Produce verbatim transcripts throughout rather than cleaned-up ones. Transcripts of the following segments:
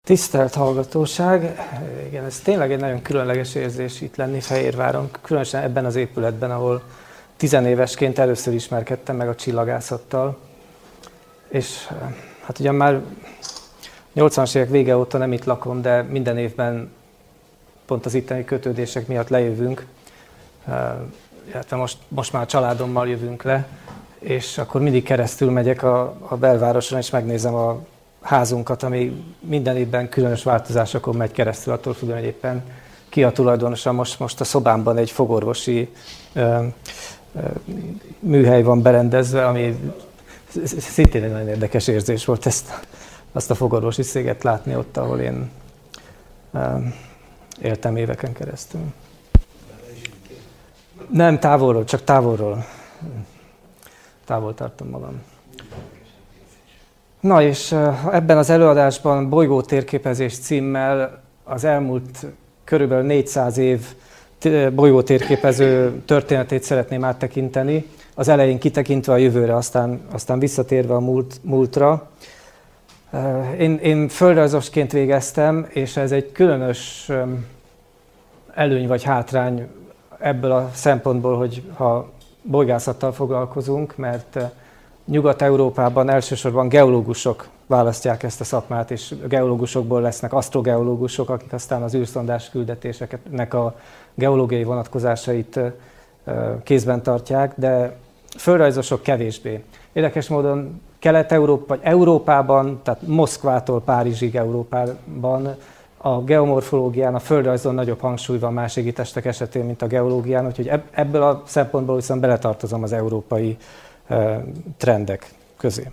Tisztelt hallgatóság! Igen, ez tényleg egy nagyon különleges érzés itt lenni Fehérváron, különösen ebben az épületben, ahol tizenévesként először ismerkedtem meg a csillagászattal. És hát ugyan már nyolcvanas évek vége óta nem itt lakom, de minden évben pont az itteni kötődések miatt lejövünk. Hát most, most már a családommal jövünk le, és akkor mindig keresztül megyek a, a belvároson, és megnézem a házunkat, ami minden évben különös változásokon megy keresztül, attól függően, hogy éppen ki a tulajdonosa. Most, most a szobámban egy fogorvosi ö, ö, műhely van berendezve, ami szintén egy nagyon érdekes érzés volt ezt, azt a fogorvosi széget látni ott, ahol én ö, éltem éveken keresztül. Nem, távolról, csak távolról. Távol tartom magam. Na és ebben az előadásban bolygótérképezés címmel az elmúlt körülbelül négyszáz év bolygótérképező történetét szeretném áttekinteni, az elején kitekintve a jövőre, aztán, aztán visszatérve a múlt, múltra. Én, én földrajzosként végeztem, és ez egy különös előny vagy hátrány ebből a szempontból, hogy ha bolygászattal foglalkozunk, mert Nyugat-Európában elsősorban geológusok választják ezt a szakmát, és geológusokból lesznek asztrogeológusok, akik aztán az űrszondás küldetéseknek a geológiai vonatkozásait kézben tartják, de földrajzosok kevésbé. Érdekes módon Kelet-Európa, vagy Európában, tehát Moszkvától Párizsig Európában a geomorfológián, a földrajzon nagyobb hangsúly van más égitestek esetén, mint a geológián, úgyhogy ebből a szempontból viszont beletartozom az európai trendek közé.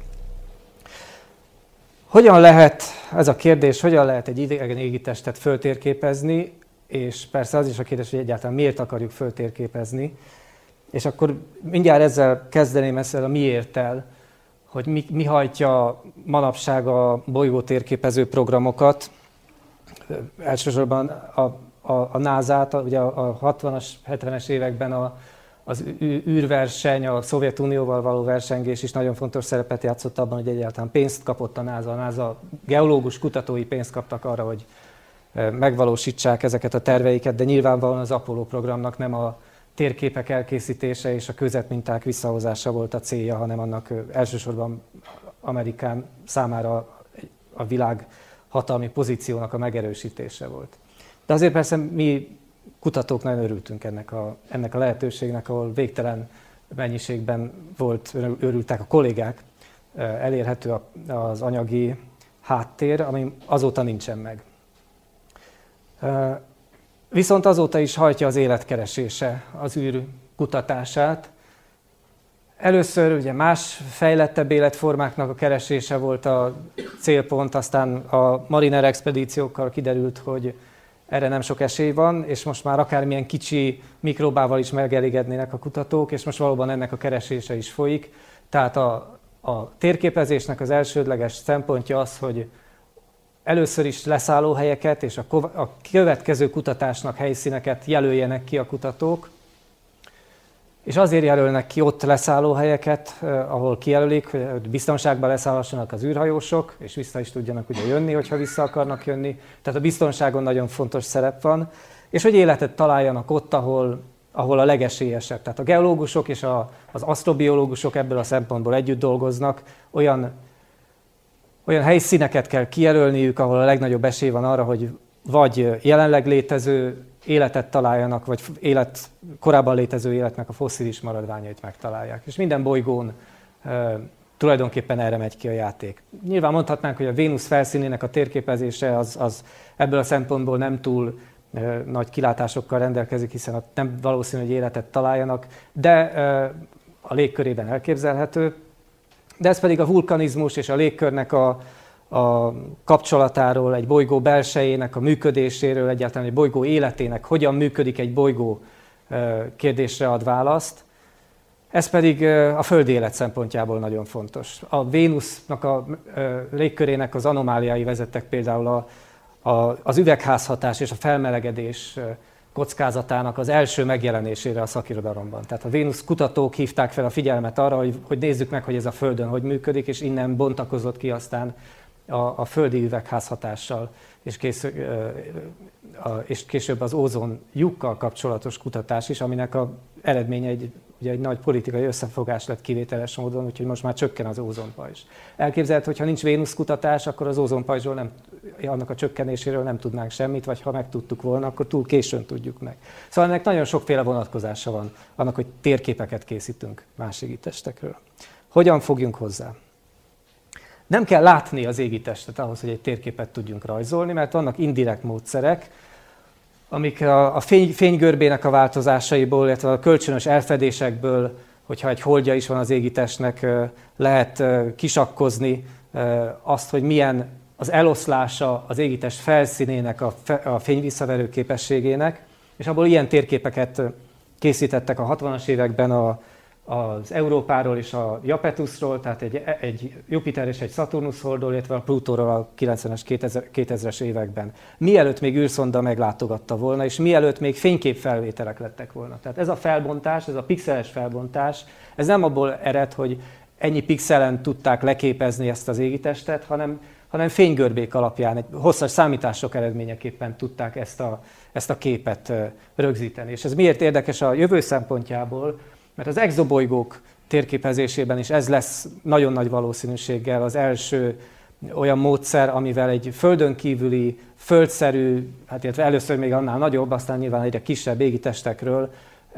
Hogyan lehet, ez a kérdés, hogyan lehet egy idegen égitestet föltérképezni, és persze az is a kérdés, hogy egyáltalán miért akarjuk föltérképezni, és akkor mindjárt ezzel kezdeném ezzel a miérttel, hogy mi, mi hajtja manapság a bolygótérképező programokat, elsősorban a, a, a názát, ugye a, a hatvanas, hetvenes években a az űrverseny, a Szovjetunióval való versengés is nagyon fontos szerepet játszott abban, hogy egyáltalán pénzt kapott a NASA. A NASA geológus kutatói pénzt kaptak arra, hogy megvalósítsák ezeket a terveiket, de nyilvánvalóan az Apollo programnak nem a térképek elkészítése és a kőzetminták visszahozása volt a célja, hanem annak elsősorban Amerikán számára a világ hatalmi pozíciónak a megerősítése volt. De azért persze mi kutatók nagyon örültünk ennek a, ennek a lehetőségnek, ahol végtelen mennyiségben volt, örültek a kollégák, elérhető az anyagi háttér, ami azóta nincsen meg. Viszont azóta is hajtja az életkeresése az űr kutatását. Először ugye más fejlettebb életformáknak a keresése volt a célpont, aztán a Mariner expedíciókkal kiderült, hogy erre nem sok esély van, és most már akármilyen kicsi mikrobával is megelégednének a kutatók, és most valóban ennek a keresése is folyik. Tehát a, a térképezésnek az elsődleges szempontja az, hogy először is leszállóhelyeket és a, a következő kutatásnak helyszíneket jelöljenek ki a kutatók, és azért jelölnek ki ott leszállóhelyeket, ahol kijelölik, hogy biztonságban leszállhassanak az űrhajósok, és vissza is tudjanak ugye jönni, hogyha vissza akarnak jönni. Tehát a biztonságon nagyon fontos szerep van, és hogy életet találjanak ott, ahol, ahol a legesélyesebb. Tehát a geológusok és a, az asztrobiológusok ebből a szempontból együtt dolgoznak, olyan, olyan helyszíneket kell kijelölniük, ahol a legnagyobb esély van arra, hogy vagy jelenleg létező életet találjanak, vagy élet, korábban létező életnek a fosszilis maradványait megtalálják. És minden bolygón e, tulajdonképpen erre megy ki a játék. Nyilván mondhatnánk, hogy a Vénusz felszínének a térképezése az, az ebből a szempontból nem túl e, nagy kilátásokkal rendelkezik, hiszen ott nem valószínű, hogy életet találjanak, de e, a légkörében elképzelhető. De ez pedig a vulkanizmus és a légkörnek a a kapcsolatáról, egy bolygó belsejének a működéséről, egyáltalán egy bolygó életének, hogyan működik egy bolygó kérdésre ad választ. Ez pedig a földi élet szempontjából nagyon fontos. A Vénusznak a légkörének az anomáliái vezettek például a, a, az üvegházhatás és a felmelegedés kockázatának az első megjelenésére a szakirodalomban. Tehát a Vénusz kutatók hívták fel a figyelmet arra, hogy, hogy nézzük meg, hogy ez a Földön hogy működik, és innen bontakozott ki aztán a, a földi üvegházhatással, és, kész, a, és később az ózon lyukkal kapcsolatos kutatás is, aminek a eredménye egy, ugye egy nagy politikai összefogás lett kivételes módon, úgyhogy most már csökken az ózonpajzs. Elképzelhető, hogy ha nincs Vénusz kutatás, akkor az ózonpajzsról nem, annak a csökkenéséről nem tudnánk semmit, vagy ha megtudtuk volna, akkor túl későn tudjuk meg. Szóval ennek nagyon sokféle vonatkozása van, annak, hogy térképeket készítünk más égitestekről. Hogyan fogjunk hozzá? Nem kell látni az égitestet ahhoz, hogy egy térképet tudjunk rajzolni, mert vannak indirekt módszerek, amik a fény, fénygörbének a változásaiból, illetve a kölcsönös elfedésekből, hogyha egy holdja is van az égitestnek, lehet kisakkozni azt, hogy milyen az eloszlása az égitest felszínének a, fe, a fényvisszaverő képességének, és abból ilyen térképeket készítettek a hatvanas években a, az Európáról és a Japetusról, tehát egy, egy Jupiter és egy Szaturnusz holdról, illetve a Plutóról a kilencvenes, kétezres években. Mielőtt még űrszonda meglátogatta volna, és mielőtt még fényképfelvételek lettek volna. Tehát ez a felbontás, ez a pixeles felbontás, ez nem abból ered, hogy ennyi pixelen tudták leképezni ezt az égitestet, hanem, hanem fénygörbék alapján, egy hosszas számítások eredményeképpen tudták ezt a, ezt a képet rögzíteni. És ez miért érdekes a jövő szempontjából? Mert az exobolygók térképezésében is ez lesz nagyon nagy valószínűséggel az első olyan módszer, amivel egy földön kívüli, földszerű, hát illetve először még annál nagyobb, aztán nyilván egyre kisebb égitestekről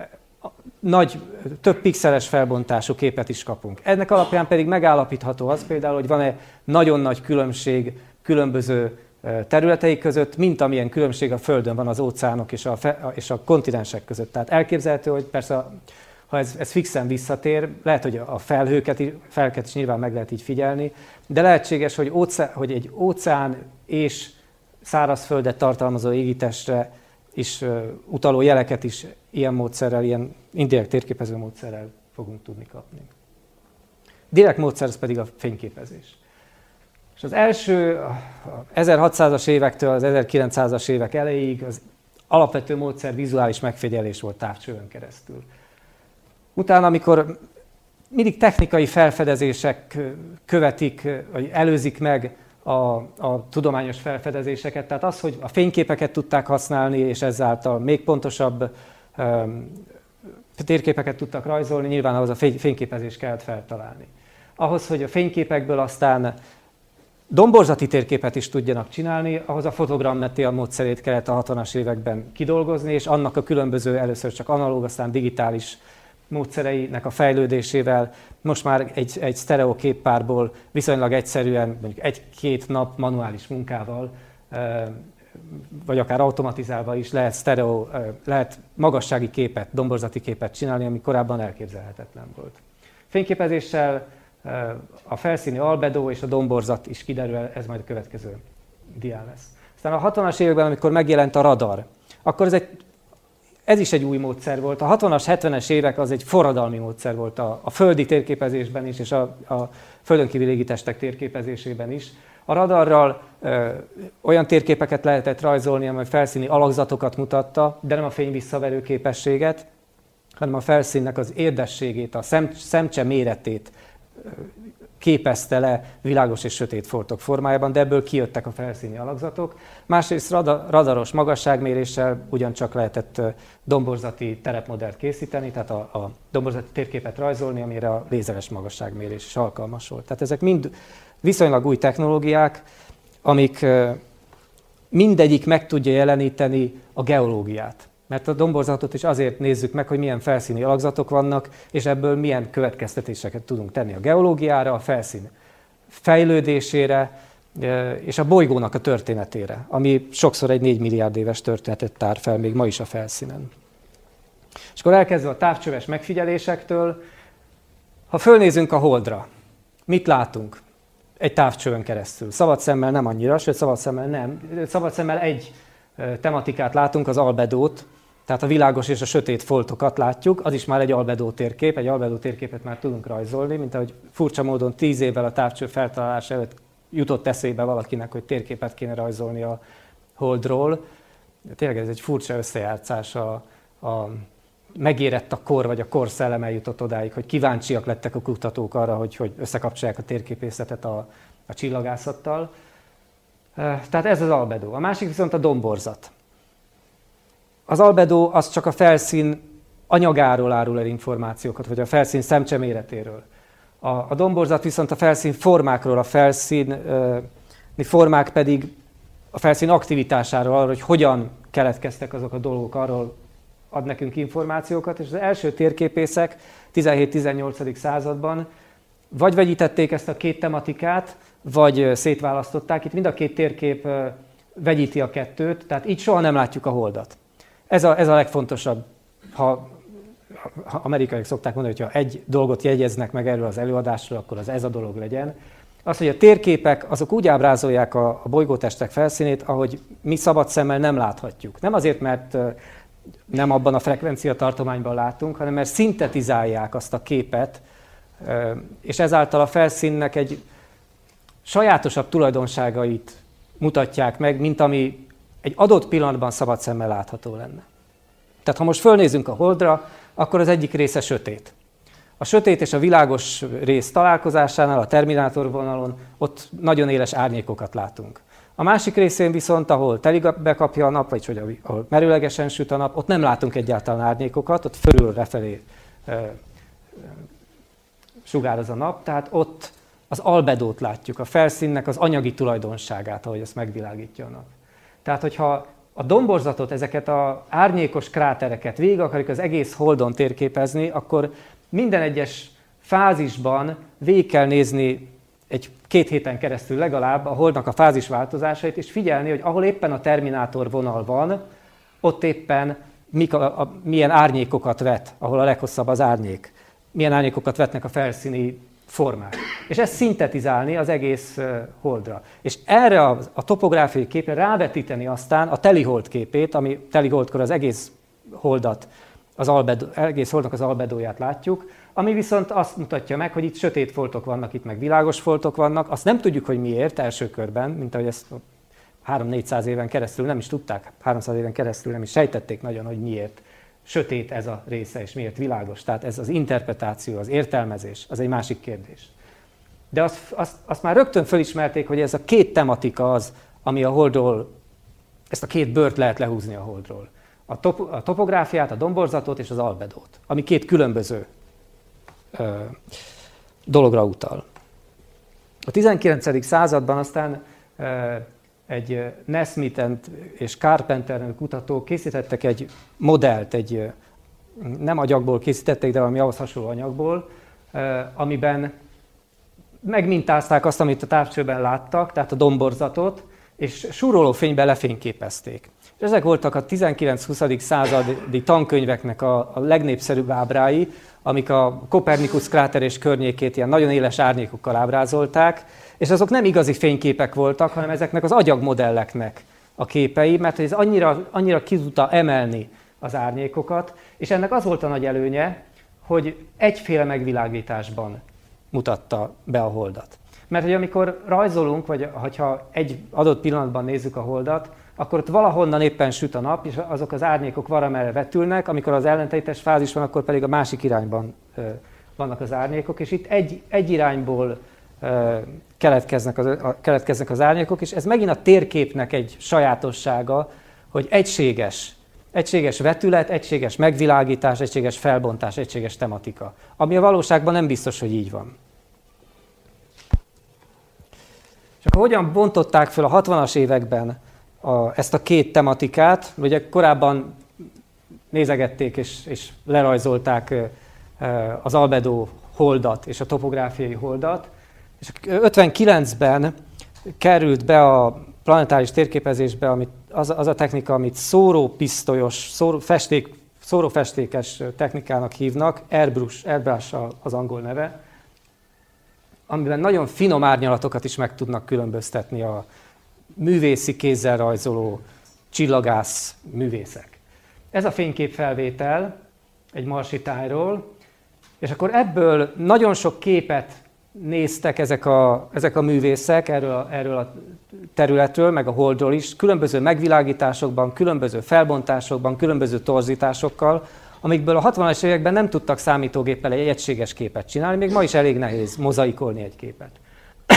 nagy, több pixeles felbontású képet is kapunk. Ennek alapján pedig megállapítható az például, hogy van-e nagyon nagy különbség különböző területei között, mint amilyen különbség a Földön van az óceánok és a, és a kontinensek között. Tehát elképzelhető, hogy persze ha ez, ez fixen visszatér, lehet, hogy a felhőket, felhőket is nyilván meg lehet így figyelni, de lehetséges, hogy, óceán, hogy egy óceán és szárazföldet tartalmazó égitestre is uh, utaló jeleket is ilyen módszerrel, ilyen indirekt térképező módszerrel fogunk tudni kapni. Direkt módszer az pedig a fényképezés. És az első ezerhatszázas évektől az ezerkilencszázas évek elejéig az alapvető módszer vizuális megfigyelés volt távcsőn keresztül. Utána, amikor mindig technikai felfedezések követik, vagy előzik meg a, a tudományos felfedezéseket, tehát az, hogy a fényképeket tudták használni, és ezáltal még pontosabb um, térképeket tudtak rajzolni, nyilván ahhoz a fényképezést kellett feltalálni. Ahhoz, hogy a fényképekből aztán domborzati térképet is tudjanak csinálni, ahhoz a fotogrammetria módszerét kellett a hatvanas években kidolgozni, és annak a különböző, először csak analóg, aztán digitális módszereinek a fejlődésével most már egy, egy sztereó képpárból viszonylag egyszerűen, mondjuk egy-két nap manuális munkával, vagy akár automatizálva is lehet sztereó, lehet magassági képet, domborzati képet csinálni, ami korábban elképzelhetetlen volt. Fényképezéssel a felszíni albedó és a domborzat is kiderül, ez majd a következő dián lesz. Aztán a hatvanas években, amikor megjelent a radar, akkor ez egy Ez is egy új módszer volt. A hatvanas, hetvenes évek az egy forradalmi módszer volt a, a földi térképezésben is, és a, a földön kívüli légitestek térképezésében is. A radarral ö, olyan térképeket lehetett rajzolni, amely felszíni alakzatokat mutatta, de nem a fényvisszaverő képességet, hanem a felszínnek az érdességét, a szem, szemcse méretét ö, képezte le világos és sötét foltok formájában, de ebből kijöttek a felszíni alakzatok. Másrészt radaros magasságméréssel ugyancsak lehetett domborzati terepmodellt készíteni, tehát a, a domborzati térképet rajzolni, amire a lézeres magasságmérés is alkalmas volt. Tehát ezek mind viszonylag új technológiák, amik mindegyik meg tudja jeleníteni a geológiát. Mert a domborzatot is azért nézzük meg, hogy milyen felszíni alakzatok vannak, és ebből milyen következtetéseket tudunk tenni a geológiára, a felszín fejlődésére, és a bolygónak a történetére, ami sokszor egy négy milliárd éves történetet tár fel még ma is a felszínen. És akkor elkezdve a távcsöves megfigyelésektől, ha fölnézünk a Holdra, mit látunk egy távcsövön keresztül? Szabad szemmel nem annyira, sőt szabad szemmel nem. Szabad szemmel egy tematikát látunk, az albedót, tehát a világos és a sötét foltokat látjuk, az is már egy albedó térkép, egy albedó térképet már tudunk rajzolni, mint ahogy furcsa módon tíz évvel a távcső feltalálása előtt jutott eszébe valakinek, hogy térképet kéne rajzolni a Holdról. Tényleg ez egy furcsa összejátszás, a, a megérett a kor, vagy a kor szelleme jutott odáig, hogy kíváncsiak lettek a kutatók arra, hogy, hogy összekapcsolják a térképészetet a, a csillagászattal. Tehát ez az albedó. A másik viszont a domborzat. Az albedó az csak a felszín anyagáról árul el információkat, vagy a felszín szemcseméretéről. A, a domborzat viszont a felszín formákról, a felszíni formák pedig a felszín aktivitásáról, arról, hogy hogyan keletkeztek azok a dolgok, arról ad nekünk információkat, és az első térképészek tizenhét-tizennyolcadik században vagy vegyítették ezt a két tematikát, vagy szétválasztották. Itt mind a két térkép vegyíti a kettőt, tehát így soha nem látjuk a holdat. Ez a, ez a legfontosabb, ha, ha amerikaiak szokták mondani, hogy ha egy dolgot jegyeznek meg erről az előadásról, akkor az ez a dolog legyen. Az, hogy a térképek azok úgy ábrázolják a, a bolygótestek felszínét, ahogy mi szabad szemmel nem láthatjuk. Nem azért, mert nem abban a frekvencia tartományban látunk, hanem mert szintetizálják azt a képet, és ezáltal a felszínnek egy sajátosabb tulajdonságait mutatják meg, mint ami egy adott pillanatban szabad szemmel látható lenne. Tehát ha most fölnézünk a holdra, akkor az egyik része sötét. A sötét és a világos rész találkozásánál, a terminátor vonalon, ott nagyon éles árnyékokat látunk. A másik részén viszont, ahol telibe kapja a nap, vagy hogy ahol merőlegesen süt a nap, ott nem látunk egyáltalán árnyékokat, ott fölül lefelé e, e, sugároz a nap, tehát ott az albedót látjuk, a felszínnek az anyagi tulajdonságát, ahogy ezt megvilágítja a nap. Tehát, hogyha a domborzatot, ezeket az árnyékos krátereket végig akarjuk az egész holdon térképezni, akkor minden egyes fázisban végig kell nézni egy két héten keresztül legalább a holdnak a fázisváltozásait, és figyelni, hogy ahol éppen a terminátor vonal van, ott éppen mik a, a, milyen árnyékokat vet, ahol a leghosszabb az árnyék. Milyen árnyékokat vetnek a felszíni formák. És ezt szintetizálni az egész uh, holdra. És erre a, a topográfiai képre rávetíteni aztán a telihold képét, ami teliholdkor az egész holdat, az albedó, egész holdnak az albedóját látjuk, ami viszont azt mutatja meg, hogy itt sötét foltok vannak, itt meg világos foltok vannak. Azt nem tudjuk, hogy miért első körben, mint ahogy ezt háromszáz-négyszáz éven keresztül nem is tudták, háromszáz éven keresztül nem is sejtették nagyon, hogy miért sötét ez a része, és miért világos. Tehát ez az interpretáció, az értelmezés, az egy másik kérdés. De azt, azt, azt már rögtön felismerték, hogy ez a két tematika az, ami a holdról, ezt a két bőrt lehet lehúzni a holdról. A, top, a topográfiát, a domborzatot és az albedót, ami két különböző ö, dologra utal. A tizenkilencedik században aztán ö, egy Nesmith és Carpenter nevű kutatók készítettek egy modellt, egy nem agyagból készítették, de valami ahhoz hasonló anyagból, amiben megmintázták azt, amit a távcsőben láttak, tehát a domborzatot, és súroló fényben lefényképezték. És ezek voltak a tizenkilenc-huszadik századi tankönyveknek a, a legnépszerűbb ábrái, amik a Kopernikus kráter és környékét ilyen nagyon éles árnyékokkal ábrázolták, és azok nem igazi fényképek voltak, hanem ezeknek az agyagmodelleknek a képei, mert ez annyira, annyira ki tudta emelni az árnyékokat, és ennek az volt a nagy előnye, hogy egyféle megvilágításban mutatta be a holdat. Mert hogy amikor rajzolunk, vagy ha egy adott pillanatban nézzük a holdat, akkor ott valahonnan éppen süt a nap, és azok az árnyékok valamerre vetülnek, amikor az ellentétes fázis van, akkor pedig a másik irányban vannak az árnyékok, és itt egy, egy irányból keletkeznek az, a, keletkeznek az árnyékok, és ez megint a térképnek egy sajátossága, hogy egységes, egységes vetület, egységes megvilágítás, egységes felbontás, egységes tematika, ami a valóságban nem biztos, hogy így van. És akkor hogyan bontották fel a hatvanas években a, ezt a két tematikát? Ugye korábban nézegették és, és lerajzolták az albedó holdat és a topográfiai holdat, és ötvenkilencben került be a planetáris térképezésbe amit, az, az a technika, amit szórópisztolyos, szóró, festék, szórófestékes technikának hívnak, airbrush, airbrush az angol neve, amiben nagyon finom árnyalatokat is meg tudnak különböztetni a művészi kézzel rajzoló csillagász művészek. Ez a fényképfelvétel egy marsi tájról, és akkor ebből nagyon sok képet néztek ezek a, ezek a művészek erről a, erről a területről, meg a holdról is, különböző megvilágításokban, különböző felbontásokban, különböző torzításokkal, amikből a hatvanas években nem tudtak számítógéppel egy egységes képet csinálni, még ma is elég nehéz mozaikolni egy képet.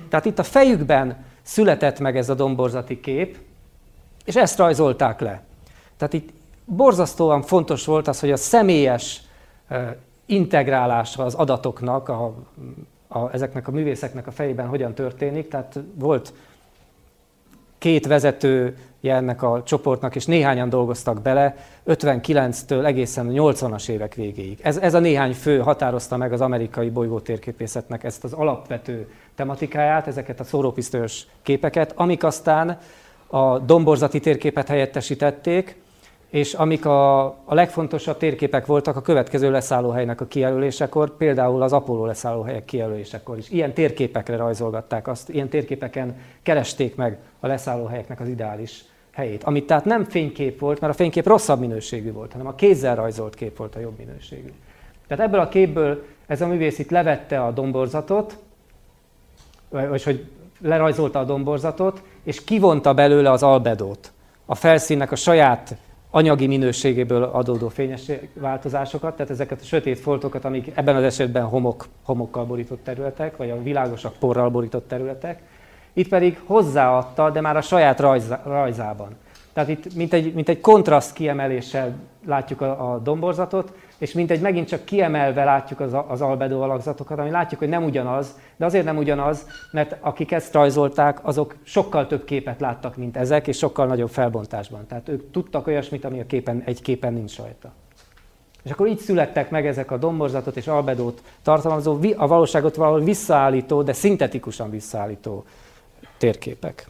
Tehát itt a fejükben született meg ez a domborzati kép, és ezt rajzolták le. Tehát itt borzasztóan fontos volt az, hogy a személyes integrálása az adatoknak, a, a, ezeknek a művészeknek a fejében hogyan történik. Tehát volt két vezetője ennek a csoportnak, és néhányan dolgoztak bele, ötvenkilenctől egészen nyolcvanas évek végéig. Ez, ez a néhány fő határozta meg az amerikai bolygótérképészetnek ezt az alapvető tematikáját, ezeket a szórópisztolyos képeket, amik aztán a domborzati térképet helyettesítették, és amik a, a legfontosabb térképek voltak a következő leszállóhelynek a kijelölésekor, például az Apollo leszállóhelyek kijelölésekor is. Ilyen térképekre rajzolgatták azt, ilyen térképeken keresték meg a leszállóhelyeknek az ideális helyét. Amit tehát nem fénykép volt, mert a fénykép rosszabb minőségű volt, hanem a kézzel rajzolt kép volt a jobb minőségű. Tehát ebből a képből ez a művész itt levette a domborzatot, vagy hogy lerajzolta a domborzatot, és kivonta belőle az albedót, a felszínnek a saját anyagi minőségéből adódó fényes változásokat, tehát ezeket a sötét foltokat, amik ebben az esetben homok, homokkal borított területek, vagy a világosak porral borított területek. Itt pedig hozzáadta, de már a saját rajz, rajzában. Tehát itt mint egy, mint egy kontraszt kiemeléssel látjuk a, a domborzatot, és mint egy megint csak kiemelve látjuk az, az albedó alakzatokat, ami látjuk, hogy nem ugyanaz, de azért nem ugyanaz, mert akik ezt rajzolták, azok sokkal több képet láttak, mint ezek, és sokkal nagyobb felbontásban. Tehát ők tudtak olyasmit, ami a képen, egy képen nincs rajta. És akkor így születtek meg ezek a domborzatot és albedót tartalmazó, a valóságot valahol visszaállító, de szintetikusan visszaállító térképek.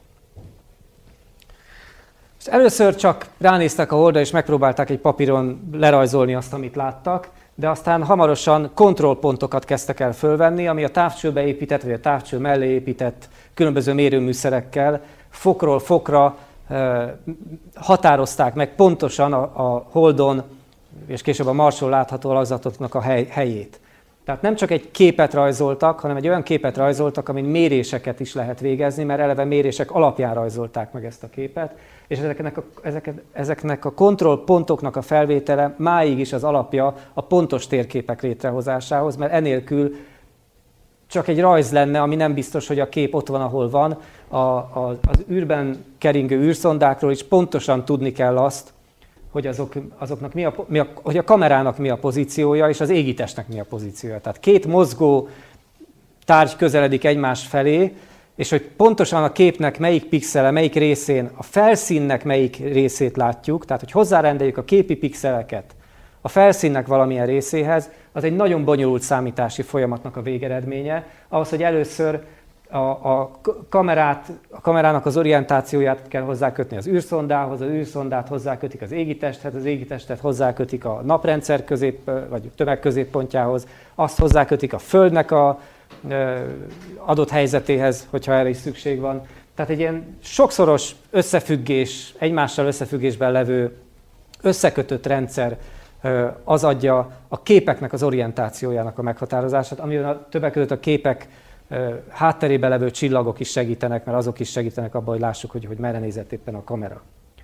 És először csak ránéztek a Holdra, és megpróbálták egy papíron lerajzolni azt, amit láttak, de aztán hamarosan kontrollpontokat kezdtek el fölvenni, ami a távcsőbe épített, vagy a távcső mellé épített különböző mérőműszerekkel fokról fokra e, határozták meg pontosan a, a Holdon, és később a Marson látható alakzatoknak a hely, helyét. Tehát nem csak egy képet rajzoltak, hanem egy olyan képet rajzoltak, amin méréseket is lehet végezni, mert eleve mérések alapján rajzolták meg ezt a képet, és ezeknek a, ezeket, ezeknek a kontrollpontoknak a felvétele máig is az alapja a pontos térképek létrehozásához, mert enélkül csak egy rajz lenne, ami nem biztos, hogy a kép ott van, ahol van. A, a, az űrben keringő űrszondákról is pontosan tudni kell azt, hogy, azok, azoknak mi a, mi a, hogy a kamerának mi a pozíciója, és az égitestnek mi a pozíciója. Tehát két mozgó tárgy közeledik egymás felé, és hogy pontosan a képnek melyik pixele, melyik részén, a felszínnek melyik részét látjuk, tehát hogy hozzárendeljük a képi pixeleket a felszínnek valamilyen részéhez, az egy nagyon bonyolult számítási folyamatnak a végeredménye, ahhoz, hogy először a, a, kamerát, a kamerának az orientációját kell hozzákötni az űrszondához, az űrszondát hozzákötik az égitesthez, az égitestet hozzákötik a naprendszer közép, vagy tömegközéppontjához, azt hozzákötik a Földnek a adott helyzetéhez, hogyha erre is szükség van. Tehát egy ilyen sokszoros összefüggés, egymással összefüggésben levő összekötött rendszer az adja a képeknek az orientációjának a meghatározását, amiben a többek között a képek hátterében levő csillagok is segítenek, mert azok is segítenek abban, hogy lássuk, hogy, hogy merre nézett éppen a kamera.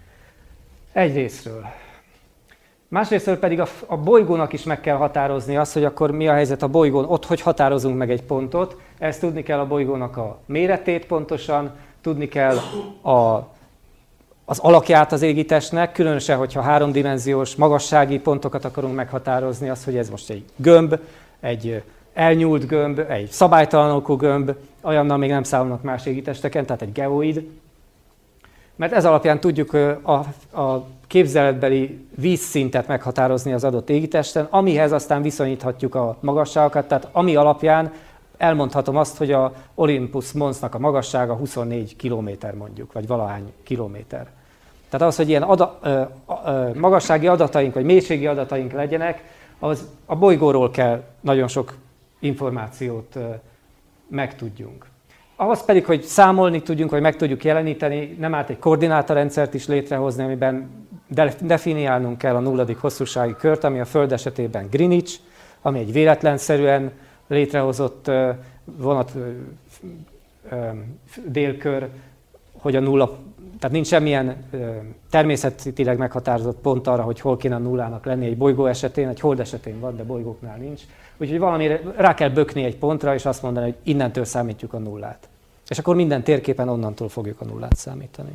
Egyrészről. Másrésztről pedig a, a bolygónak is meg kell határozni azt, hogy akkor mi a helyzet a bolygón, ott hogy határozunk meg egy pontot. Ezt tudni kell a bolygónak a méretét pontosan, tudni kell a, az alakját az égitestnek, különösen, hogyha háromdimenziós magassági pontokat akarunk meghatározni, az, hogy ez most egy gömb, egy elnyúlt gömb, egy szabálytalanokú gömb, olyannal még nem számolnak más égitesteken, tehát egy geoid. Mert ez alapján tudjuk a, a képzeletbeli vízszintet meghatározni az adott égitesten, amihez aztán viszonyíthatjuk a magasságokat, tehát ami alapján elmondhatom azt, hogy a Olympus Monsnak a magassága huszonnégy kilométer mondjuk, vagy valahány kilométer. Tehát az, hogy ilyen ada, ö, ö, magassági adataink, vagy mélységi adataink legyenek, az a bolygóról kell nagyon sok információt ö, megtudjunk. Ahhoz pedig, hogy számolni tudjunk, vagy meg tudjuk jeleníteni, nem árt egy koordinátorrendszert is létrehozni, amiben definiálnunk kell a nulladik hosszúsági kört, ami a Föld esetében Greenwich, ami egy véletlenszerűen létrehozott vonat délkör, hogy a nulla, tehát nincs semmilyen természetileg meghatározott pont arra, hogy hol kéne a nullának lenni egy bolygó esetén, egy hold esetén van, de bolygóknál nincs. Úgyhogy valamire rá kell bökni egy pontra, és azt mondani, hogy innentől számítjuk a nullát. És akkor minden térképen onnantól fogjuk a nullát számítani.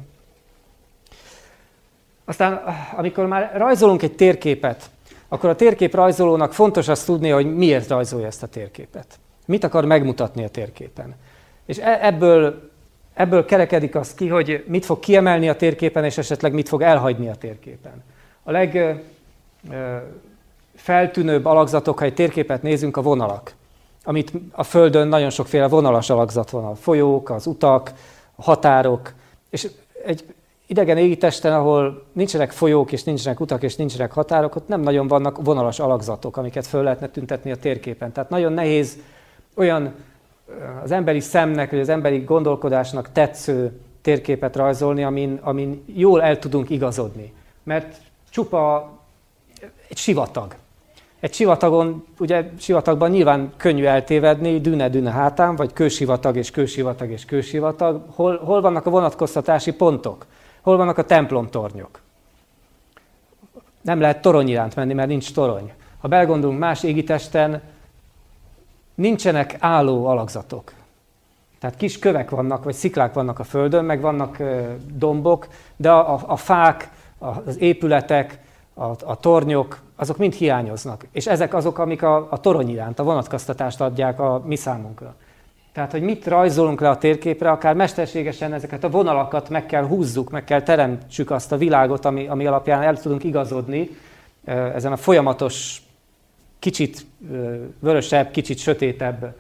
Aztán, amikor már rajzolunk egy térképet, akkor a térképrajzolónak fontos azt tudni, hogy miért rajzolja ezt a térképet. Mit akar megmutatni a térképen. És ebből, ebből kerekedik az ki, hogy mit fog kiemelni a térképen, és esetleg mit fog elhagyni a térképen. A legfeltűnőbb alakzatok, ha egy térképet nézünk, a vonalak. Amit a Földön nagyon sokféle vonalas alakzat van, a folyók, az utak, a határok, és egy idegen égitesten, ahol nincsenek folyók, és nincsenek utak, és nincsenek határok, ott nem nagyon vannak vonalas alakzatok, amiket föl lehetne tüntetni a térképen. Tehát nagyon nehéz olyan az emberi szemnek, vagy az emberi gondolkodásnak tetsző térképet rajzolni, amin, amin jól el tudunk igazodni. Mert csupa egy sivatag. Egy sivatagon, ugye sivatagban nyilván könnyű eltévedni, düne-düne hátán, vagy kősivatag és kősivatag és kősivatag. Hol, hol vannak a vonatkoztatási pontok? Hol vannak a templomtornyok? Nem lehet torony iránt menni, mert nincs torony. Ha belegondolunk más égitesten, nincsenek álló alakzatok. Tehát kis kövek vannak, vagy sziklák vannak a Földön, meg vannak dombok, de a, a, a fák, az épületek, a, a tornyok, azok mind hiányoznak. És ezek azok, amik a, a torony iránt, a vonatkoztatást adják a mi számunkra. Tehát, hogy mit rajzolunk le a térképre, akár mesterségesen ezeket a vonalakat meg kell húzzuk, meg kell teremtsük azt a világot, ami, ami alapján el tudunk igazodni ezen a folyamatos, kicsit vörösebb, kicsit sötétebb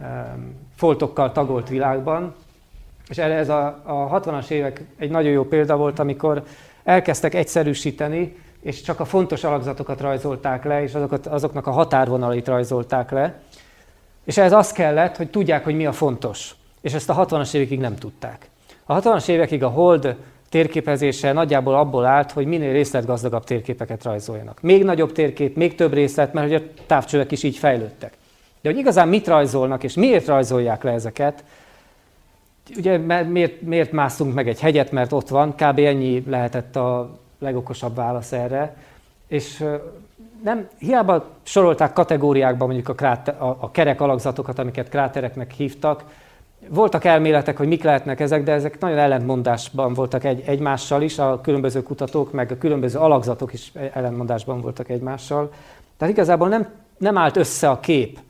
foltokkal tagolt világban. És erre ez a, a hatvanas évek egy nagyon jó példa volt, amikor elkezdtek egyszerűsíteni, és csak a fontos alakzatokat rajzolták le, és azokat, azoknak a határvonalait rajzolták le. És ehhez az kellett, hogy tudják, hogy mi a fontos. És ezt a hatvanas évekig nem tudták. A hatvanas évekig a Hold térképezése nagyjából abból állt, hogy minél részletgazdagabb térképeket rajzoljanak. Még nagyobb térkép, még több részlet, mert hogy a távcsövek is így fejlődtek. De hogy igazán mit rajzolnak, és miért rajzolják le ezeket, ugye miért, miért mászunk meg egy hegyet, mert ott van, kb. Ennyi lehetett a legokosabb válasz erre. És nem, hiába sorolták kategóriákban mondjuk a, kráter, a, a kerek alakzatokat, amiket krátereknek hívtak. Voltak elméletek, hogy mik lehetnek ezek, de ezek nagyon ellentmondásban voltak egy, egymással is, a különböző kutatók, meg a különböző alakzatok is ellentmondásban voltak egymással. Tehát igazából nem, nem állt össze a kép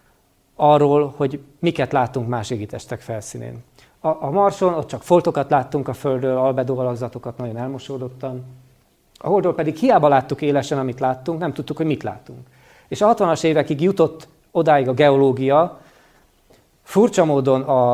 arról, hogy miket látunk más égitestek felszínén. A, a Marson ott csak foltokat láttunk a Földről, albedó alakzatokat nagyon elmosódottan. A Holdról pedig hiába láttuk élesen, amit láttunk, nem tudtuk, hogy mit látunk. És a hatvanas évekig jutott odáig a geológia, furcsa módon a,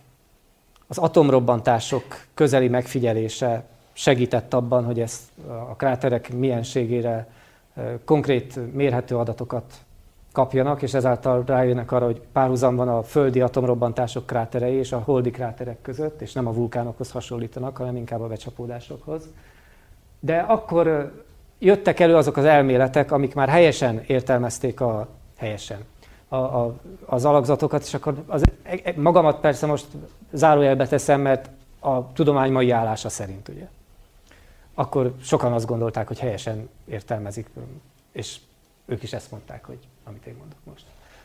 az atomrobbantások közeli megfigyelése segített abban, hogy ezt a kráterek mienségére konkrét mérhető adatokat kapjanak, és ezáltal rájönnek arra, hogy párhuzam van a földi atomrobbantások kráterei és a holdi kráterek között, és nem a vulkánokhoz hasonlítanak, hanem inkább a becsapódásokhoz. De akkor jöttek elő azok az elméletek, amik már helyesen értelmezték a helyesen a, a, az alakzatokat, és akkor az, magamat persze most zárójelbe teszem, mert a tudomány mai állása szerint, ugye. Akkor sokan azt gondolták, hogy helyesen értelmezik, és ők is ezt mondták, hogy amit én mondok most.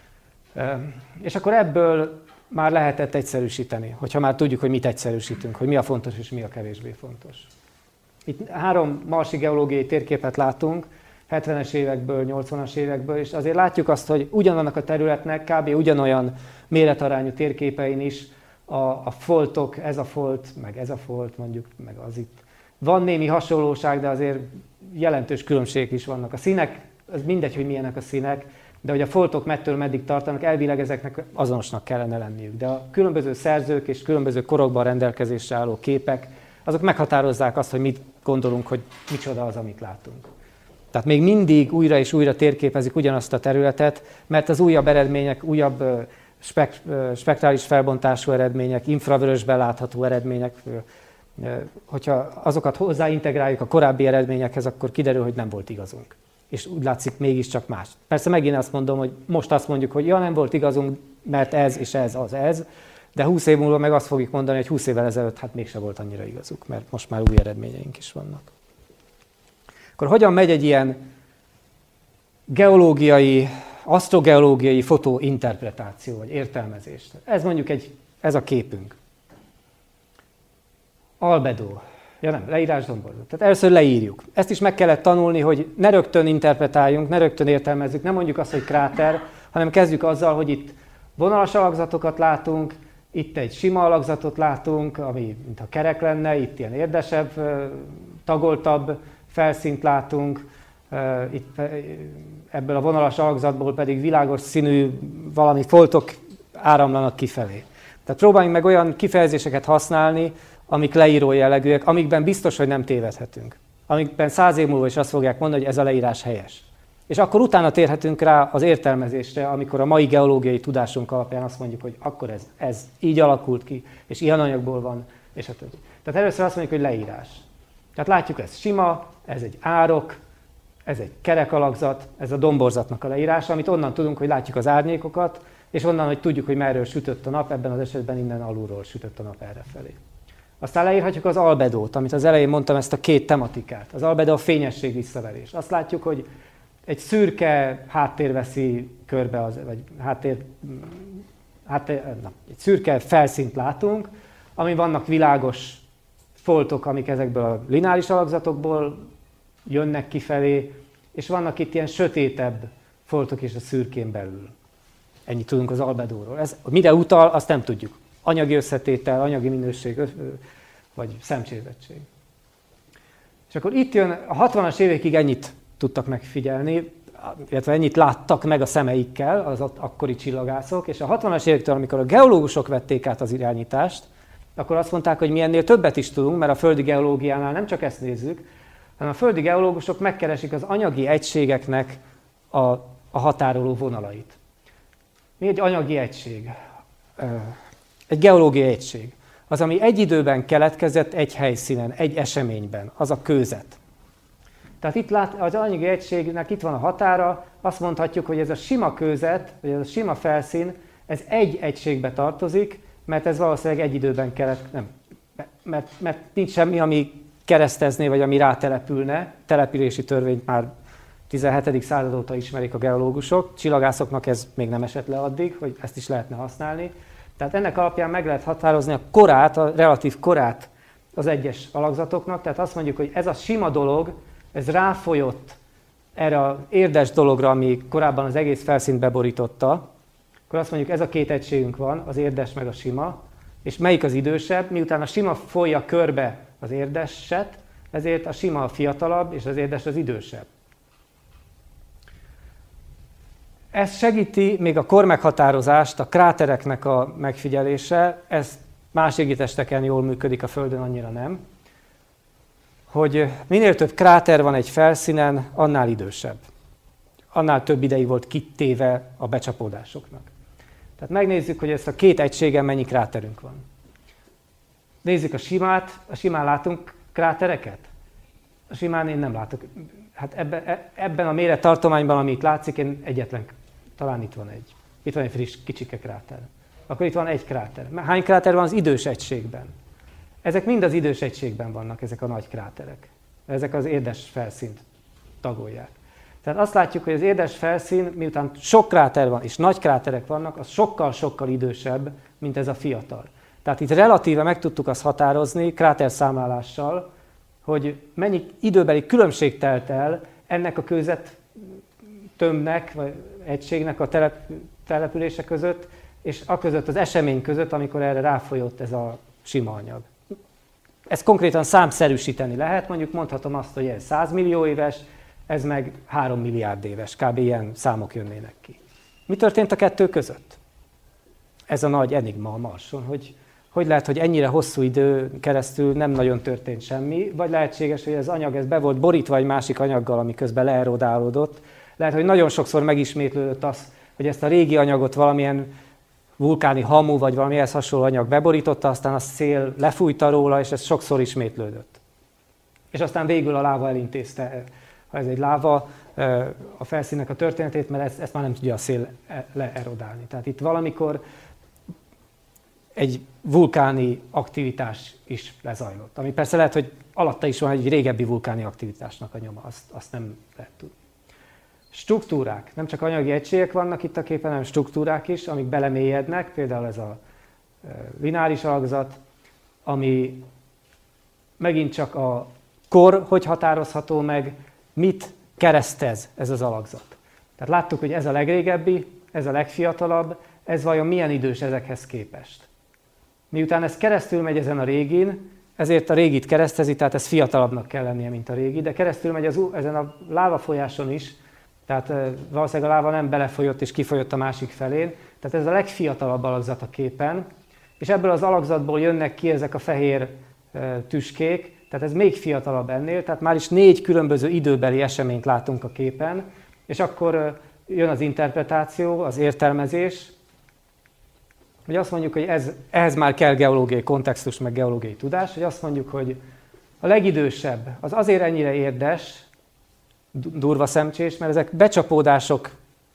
És akkor ebből már lehetett egyszerűsíteni, hogyha már tudjuk, hogy mit egyszerűsítünk, hogy mi a fontos és mi a kevésbé fontos. Itt három marsi geológiai térképet látunk, hetvenes évekből, nyolcvanas évekből, és azért látjuk azt, hogy ugyanannak a területnek kb. Ugyanolyan méretarányú térképein is a, a foltok, ez a folt, meg ez a folt, mondjuk, meg az itt. Van némi hasonlóság, de azért jelentős különbségek is vannak. A színek, az mindegy, hogy milyenek a színek, de hogy a foltok mettől meddig tartanak, elvileg ezeknek azonosnak kellene lenniük. De a különböző szerzők és különböző korokban rendelkezésre álló képek, azok meghatározzák azt, hogy mit gondolunk, hogy micsoda az, amit látunk. Tehát még mindig újra és újra térképezik ugyanazt a területet, mert az újabb eredmények, újabb spek, spektrális felbontású eredmények, infravörösben látható eredmények, hogyha azokat hozzáintegráljuk a korábbi eredményekhez, akkor kiderül, hogy nem volt igazunk. És úgy látszik mégiscsak más. Persze megint azt mondom, hogy most azt mondjuk, hogy ja, nem volt igazunk, mert ez és ez az ez, de húsz év múlva meg azt fogjuk mondani, hogy húsz évvel ezelőtt hát mégse volt annyira igazuk, mert most már új eredményeink is vannak. Akkor hogyan megy egy ilyen geológiai, asztrogeológiai fotóinterpretáció, vagy értelmezés? Ez mondjuk egy, ez a képünk. Albedo. Ja nem, leírás domborzat. Tehát először leírjuk. Ezt is meg kellett tanulni, hogy ne rögtön interpretáljunk, ne rögtön értelmezzük, nem mondjuk azt, hogy kráter, hanem kezdjük azzal, hogy itt vonalas alakzatokat látunk, itt egy sima alakzatot látunk, ami mintha kerek lenne, itt ilyen érdesebb, tagoltabb felszínt látunk, itt ebből a vonalas alakzatból pedig világos színű valami foltok áramlanak kifelé. Tehát próbáljunk meg olyan kifejezéseket használni, amik leíró jellegűek, amikben biztos, hogy nem tévedhetünk. Amikben száz év múlva is azt fogják mondani, hogy ez a leírás helyes. És akkor utána térhetünk rá az értelmezésre, amikor a mai geológiai tudásunk alapján azt mondjuk, hogy akkor ez, ez így alakult ki, és ilyen anyagból van, és a többi. Tehát először azt mondjuk, hogy leírás. Tehát látjuk, ez sima, ez egy árok, ez egy kerek alakzat, ez a domborzatnak a leírása, amit onnan tudunk, hogy látjuk az árnyékokat, és onnan, hogy tudjuk, hogy merről sütött a nap, ebben az esetben innen alulról sütött a nap errefelé. Aztán leírhatjuk az albedót, amit az elején mondtam, ezt a két tematikát. Az albedo a fényesség visszaverés. Azt látjuk, hogy egy szürke háttér veszi körbe, az, vagy háttér, háttér, na, egy szürke felszínt látunk, ami vannak világos foltok, amik ezekből a lineáris alakzatokból jönnek kifelé, és vannak itt ilyen sötétebb foltok is a szürkén belül. Ennyit tudunk az albedóról. Ez mire utal, azt nem tudjuk. Anyagi összetétel, anyagi minőség, vagy szemcsézettség. És akkor itt jön, a hatvanas évekig ennyit tudtak megfigyelni, illetve ennyit láttak meg a szemeikkel az akkori csillagászok, és a hatvanas évektől, amikor a geológusok vették át az irányítást, akkor azt mondták, hogy mi ennél többet is tudunk, mert a földi geológiánál nem csak ezt nézzük, hanem a földi geológusok megkeresik az anyagi egységeknek a, a határoló vonalait. Mi egy anyagi egység? Egy geológiai egység. Az, ami egy időben keletkezett egy helyszínen, egy eseményben, az a kőzet. Tehát itt lát, az anyagi egységnek itt van a határa, azt mondhatjuk, hogy ez a sima kőzet, vagy ez a sima felszín, ez egy egységbe tartozik, mert ez valószínűleg egy időben kelet, nem, mert, mert nincs semmi, ami keresztezné, vagy ami rátelepülne. Települési törvényt már tizenhetedik század óta ismerik a geológusok, csillagászoknak ez még nem esett le addig, hogy ezt is lehetne használni. Tehát ennek alapján meg lehet határozni a korát, a relatív korát az egyes alakzatoknak. Tehát azt mondjuk, hogy ez a sima dolog, ez ráfolyott erre az érdes dologra, ami korábban az egész felszínt beborította, akkor azt mondjuk, ez a két egységünk van, az érdes meg a sima, és melyik az idősebb, miután a sima folyja körbe az érdeset, ezért a sima a fiatalabb, és az érdes az idősebb. Ez segíti még a kormeghatározást, a krátereknek a megfigyelése, ez más égitesteken jól működik, a Földön annyira nem, hogy minél több kráter van egy felszínen, annál idősebb. Annál több ideig volt kitéve a becsapódásoknak. Tehát megnézzük, hogy ezt a két egységen mennyi kráterünk van. Nézzük a simát, a simán látunk krátereket? A simán én nem látok. Hát ebben, ebben a mérettartományban, ami itt látszik, én egyetlen, talán itt van egy. Itt van egy friss, kicsike kráter. Akkor itt van egy kráter. Hány kráter van az idős egységben? Ezek mind az idős egységben vannak, ezek a nagy kráterek. Ezek az érdes felszínt tagolják. Tehát azt látjuk, hogy az érdes felszín, miután sok kráter van, és nagy kráterek vannak, az sokkal-sokkal idősebb, mint ez a fiatal. Tehát itt relatíve meg tudtuk azt határozni kráterszámlálással, hogy mennyi időbeli különbség telt el ennek a kőzet tömbnek, vagy egységnek a telep, települése között, és a között az esemény között, amikor erre ráfolyott ez a sima anyag. Ezt konkrétan számszerűsíteni lehet, mondjuk mondhatom azt, hogy ez száz millió éves, ez meg három milliárd éves, kb. Ilyen számok jönnének ki. Mi történt a kettő között? Ez a nagy enigma a Marson, hogy hogy lehet, hogy ennyire hosszú idő keresztül nem nagyon történt semmi, vagy lehetséges, hogy az anyag ez be volt borítva egy másik anyaggal, ami közben leerodálódott. Lehet, hogy nagyon sokszor megismétlődött az, hogy ezt a régi anyagot valamilyen vulkáni hamu, vagy valami ehhez hasonló anyag beborította, aztán a szél lefújta róla, és ez sokszor ismétlődött. És aztán végül a láva elintézte, ha ez egy láva, a felszínnek a történetét, mert ezt, ezt már nem tudja a szél leerodálni. Tehát itt valamikor egy vulkáni aktivitás is lezajlott. Ami persze lehet, hogy alatta is van egy régebbi vulkáni aktivitásnak a nyoma, azt, azt nem lehet tudni. Struktúrák. Nem csak anyagi egységek vannak itt a képen, hanem struktúrák is, amik belemélyednek, például ez a lineáris alakzat, ami megint csak a kor, hogy határozható meg, mit keresztez ez az alakzat. Tehát láttuk, hogy ez a legrégebbi, ez a legfiatalabb, ez vajon milyen idős ezekhez képest. Miután ez keresztül megy ezen a régin, ezért a régit keresztezi, tehát ez fiatalabbnak kell lennie, mint a régi, de keresztül megy az, ezen a lávafolyáson is, tehát valószínűleg a láva nem belefolyott és kifolyott a másik felén, tehát ez a legfiatalabb alakzat a képen, és ebből az alakzatból jönnek ki ezek a fehér tüskék, tehát ez még fiatalabb ennél, tehát már is négy különböző időbeli eseményt látunk a képen, és akkor jön az interpretáció, az értelmezés, hogy azt mondjuk, hogy ez, ehhez már kell geológiai kontextus, meg geológiai tudás, hogy azt mondjuk, hogy a legidősebb az azért ennyire érdes, durva szemcsés, mert ezek becsapódások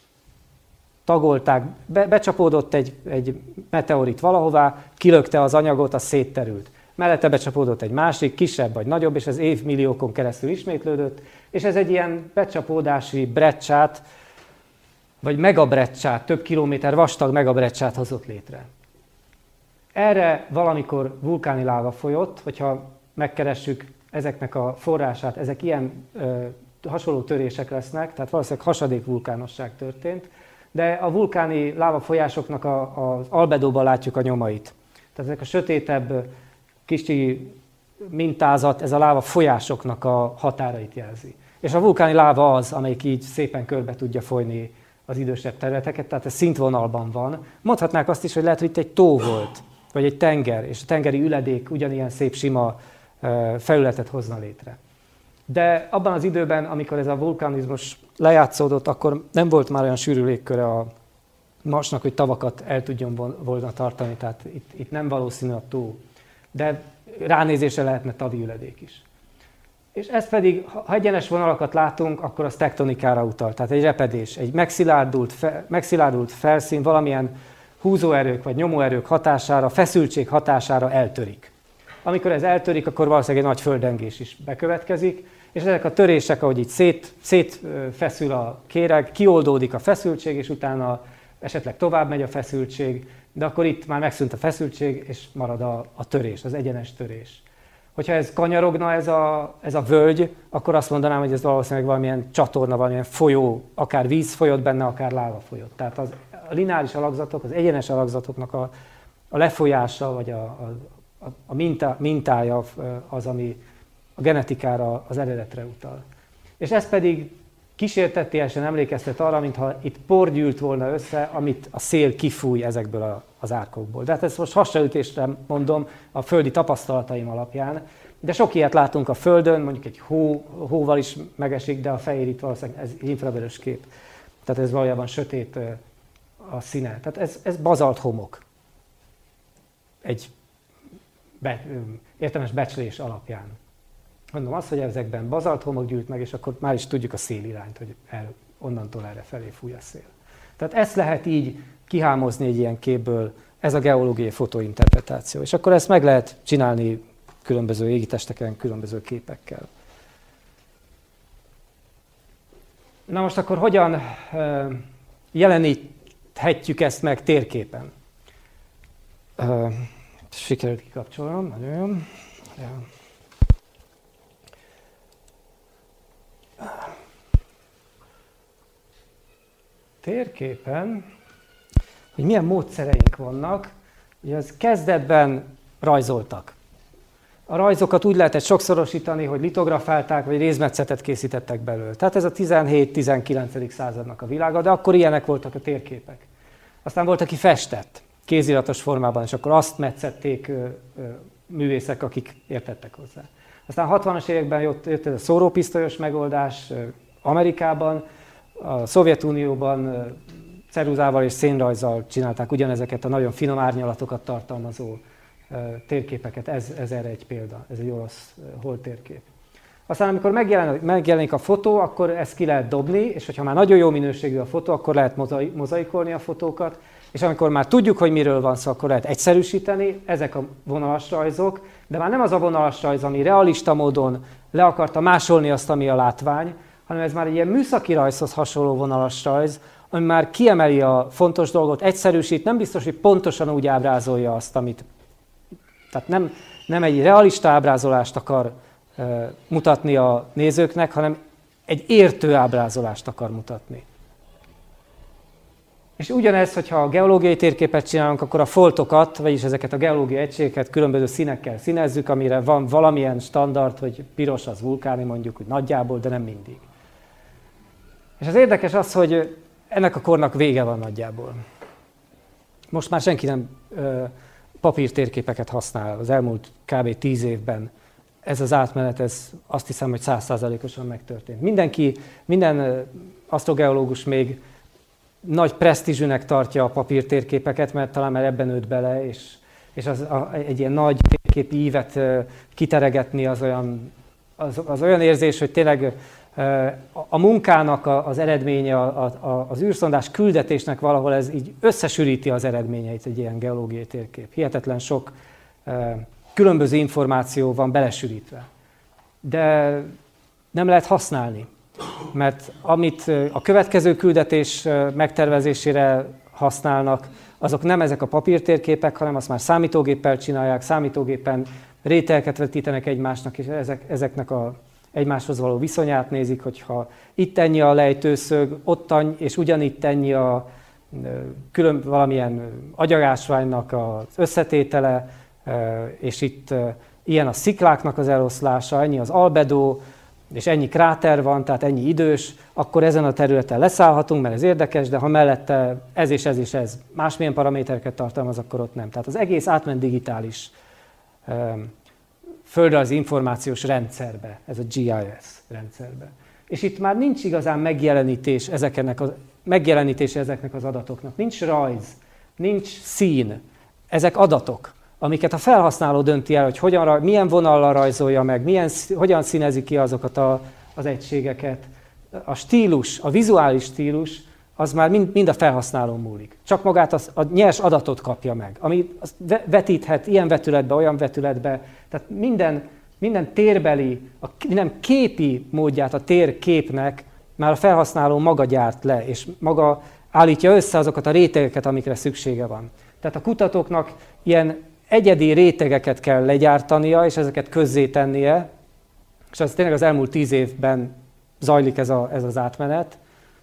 tagolták, be, becsapódott egy, egy meteorit valahová, kilökte az anyagot, az szétterült. Mellette becsapódott egy másik, kisebb vagy nagyobb, és ez évmilliókon keresztül ismétlődött, és ez egy ilyen becsapódási brecsát, vagy megabrecsát, több kilométer vastag megabrecsát hozott létre. Erre valamikor vulkáni láva folyott, hogyha megkeressük ezeknek a forrását, ezek ilyen ö, hasonló törések lesznek, tehát valószínűleg hasadék vulkánosság történt, de a vulkáni lávafolyásoknak a, az albedóban látjuk a nyomait. Tehát ezek a sötétebb, kicsi mintázat, ez a láva folyásoknak a határait jelzi. És a vulkáni láva az, amelyik így szépen körbe tudja folyni az idősebb területeket, tehát ez szintvonalban van. Mondhatnák azt is, hogy lehet, hogy itt egy tó volt, vagy egy tenger, és a tengeri üledék ugyanilyen szép, sima felületet hozna létre. De abban az időben, amikor ez a vulkanizmus lejátszódott, akkor nem volt már olyan sűrű légköre a Marsnak, hogy tavakat el tudjon volna tartani, tehát itt, itt nem valószínű a tó. De ránézésre lehetne tavi üledék is. És ez pedig, ha egyenes vonalakat látunk, akkor az tektonikára utal. Tehát egy repedés, egy megszilárdult, fe, megszilárdult felszín valamilyen húzóerők vagy nyomóerők hatására, feszültség hatására eltörik. Amikor ez eltörik, akkor valószínűleg egy nagy földrengés is bekövetkezik, és ezek a törések, ahogy így szét, szétfeszül a kéreg, kioldódik a feszültség, és utána esetleg tovább megy a feszültség, de akkor itt már megszűnt a feszültség, és marad a, a törés, az egyenes törés. Hogyha ez kanyarogna, ez a, ez a völgy, akkor azt mondanám, hogy ez valószínűleg valamilyen csatorna, valamilyen folyó, akár víz folyott benne, akár láva folyott. Tehát az, a lineáris alakzatok, az egyenes alakzatoknak a, a lefolyása, vagy a, a, a minta, mintája az, ami a genetikára, az eredetre utal. És ez pedig kísértetiesen emlékeztet arra, mintha itt por gyűlt volna össze, amit a szél kifúj ezekből a, az árkokból. De hát ezt most hasraütésre mondom a földi tapasztalataim alapján, de sok ilyet látunk a Földön, mondjuk egy hó, hóval is megesik, de a fehér itt valószínűleg ez infravörös kép. Tehát ez valójában sötét a színe. Tehát ez, ez bazalt homok. Egy be, értelmes becslés alapján. Mondom azt, hogy ezekben bazalt homok gyűlt meg, és akkor már is tudjuk a szélirányt, hogy el, onnantól erre felé fúj a szél. Tehát ezt lehet így kihámozni egy ilyen képből, ez a geológiai fotóinterpretáció. És akkor ezt meg lehet csinálni különböző égitesteken, különböző képekkel. Na most akkor hogyan uh, jeleníthetjük ezt meg térképen? Uh, sikerült kikapcsolnom, nagyon jó. Ja. Térképen, hogy milyen módszereink vannak, ugye az kezdetben rajzoltak. A rajzokat úgy lehetett sokszorosítani, hogy litografálták, vagy rézmetszetet készítettek belőle. Tehát ez a tizenhét-tizenkilencedik századnak a világa, de akkor ilyenek voltak a térképek. Aztán volt, aki festett, kéziratos formában, és akkor azt metszették ö, ö, művészek, akik értettek hozzá. Aztán a hatvanas években jött, jött ez a szórópisztolyos megoldás ö, Amerikában, a Szovjetunióban ceruzával és szénrajzzal csinálták ugyanezeket a nagyon finom árnyalatokat tartalmazó térképeket. Ez, ez erre egy példa, ez egy orosz holdtérkép. Aztán amikor megjelenik, megjelenik a fotó, akkor ezt ki lehet dobni, és hogyha már nagyon jó minőségű a fotó, akkor lehet mozaikolni a fotókat, és amikor már tudjuk, hogy miről van szó, akkor lehet egyszerűsíteni, ezek a vonalas rajzok, de már nem az a vonalas rajz, ami realista módon le akarta másolni azt, ami a látvány, hanem ez már egy ilyen műszaki rajzhoz hasonló vonalas rajz, ami már kiemeli a fontos dolgot, egyszerűsít, nem biztos, hogy pontosan úgy ábrázolja azt, amit... Tehát nem, nem egy realista ábrázolást akar mutatni a nézőknek, hanem egy értő ábrázolást akar mutatni. És ugyanez, hogyha a geológiai térképet csinálunk, akkor a foltokat, vagyis ezeket a geológiai egységeket különböző színekkel színezzük, amire van valamilyen standard, hogy piros az vulkáni mondjuk, hogy nagyjából, de nem mindig. És az érdekes az, hogy ennek a kornak vége van nagyjából. Most már senki nem ö, papírtérképeket használ. Az elmúlt kb. tíz évben ez az átmenet, ez azt hiszem, hogy száz százalékosan megtörtént. Mindenki, minden asztrogeológus még nagy presztízsűnek tartja a papírtérképeket, mert talán már ebben nőtt bele, és, és az, a, egy ilyen nagy térképi ívet uh, kiteregetni az olyan, az, az olyan érzés, hogy tényleg uh, a munkának a, az eredménye, a, a, az űrszondás küldetésnek valahol ez így összesűríti az eredményeit egy ilyen geológiai térkép. Hihetetlen sok uh, különböző információ van belesűrítve. De nem lehet használni. Mert amit a következő küldetés megtervezésére használnak, azok nem ezek a papírtérképek, hanem azt már számítógéppel csinálják, számítógépen rételket vetítenek egymásnak, és ezek, ezeknek a egymáshoz való viszonyát nézik, hogyha itt ennyi a lejtőszög, ott annyi, és ugyanitt ennyi a külön valamilyen agyagásványnak az összetétele, és itt ilyen a szikláknak az eloszlása, ennyi az albedó, és ennyi kráter van, tehát ennyi idős, akkor ezen a területen leszállhatunk, mert ez érdekes, de ha mellette ez és ez és ez másmilyen paramétereket tartalmaz, akkor ott nem. Tehát az egész átment digitális um, földrajzi információs rendszerbe, ez a gé i es rendszerbe. És itt már nincs igazán megjelenítés ezeknek az, megjelenítése ezeknek az adatoknak. Nincs rajz, nincs szín, ezek adatok, amiket a felhasználó dönti el, hogy hogyan, milyen vonallal rajzolja meg, milyen, hogyan színezi ki azokat a, az egységeket. A stílus, a vizuális stílus, az már mind, mind a felhasználón múlik. Csak magát az, a nyers adatot kapja meg, ami vetíthet ilyen vetületbe, olyan vetületbe. Tehát minden, minden térbeli, a, minden képi módját a térképnek már a felhasználó maga gyárt le, és maga állítja össze azokat a rétegeket, amikre szüksége van. Tehát a kutatóknak ilyen egyedi rétegeket kell legyártania, és ezeket közzétennie, és ez tényleg az elmúlt tíz évben zajlik ez, a, ez az átmenet,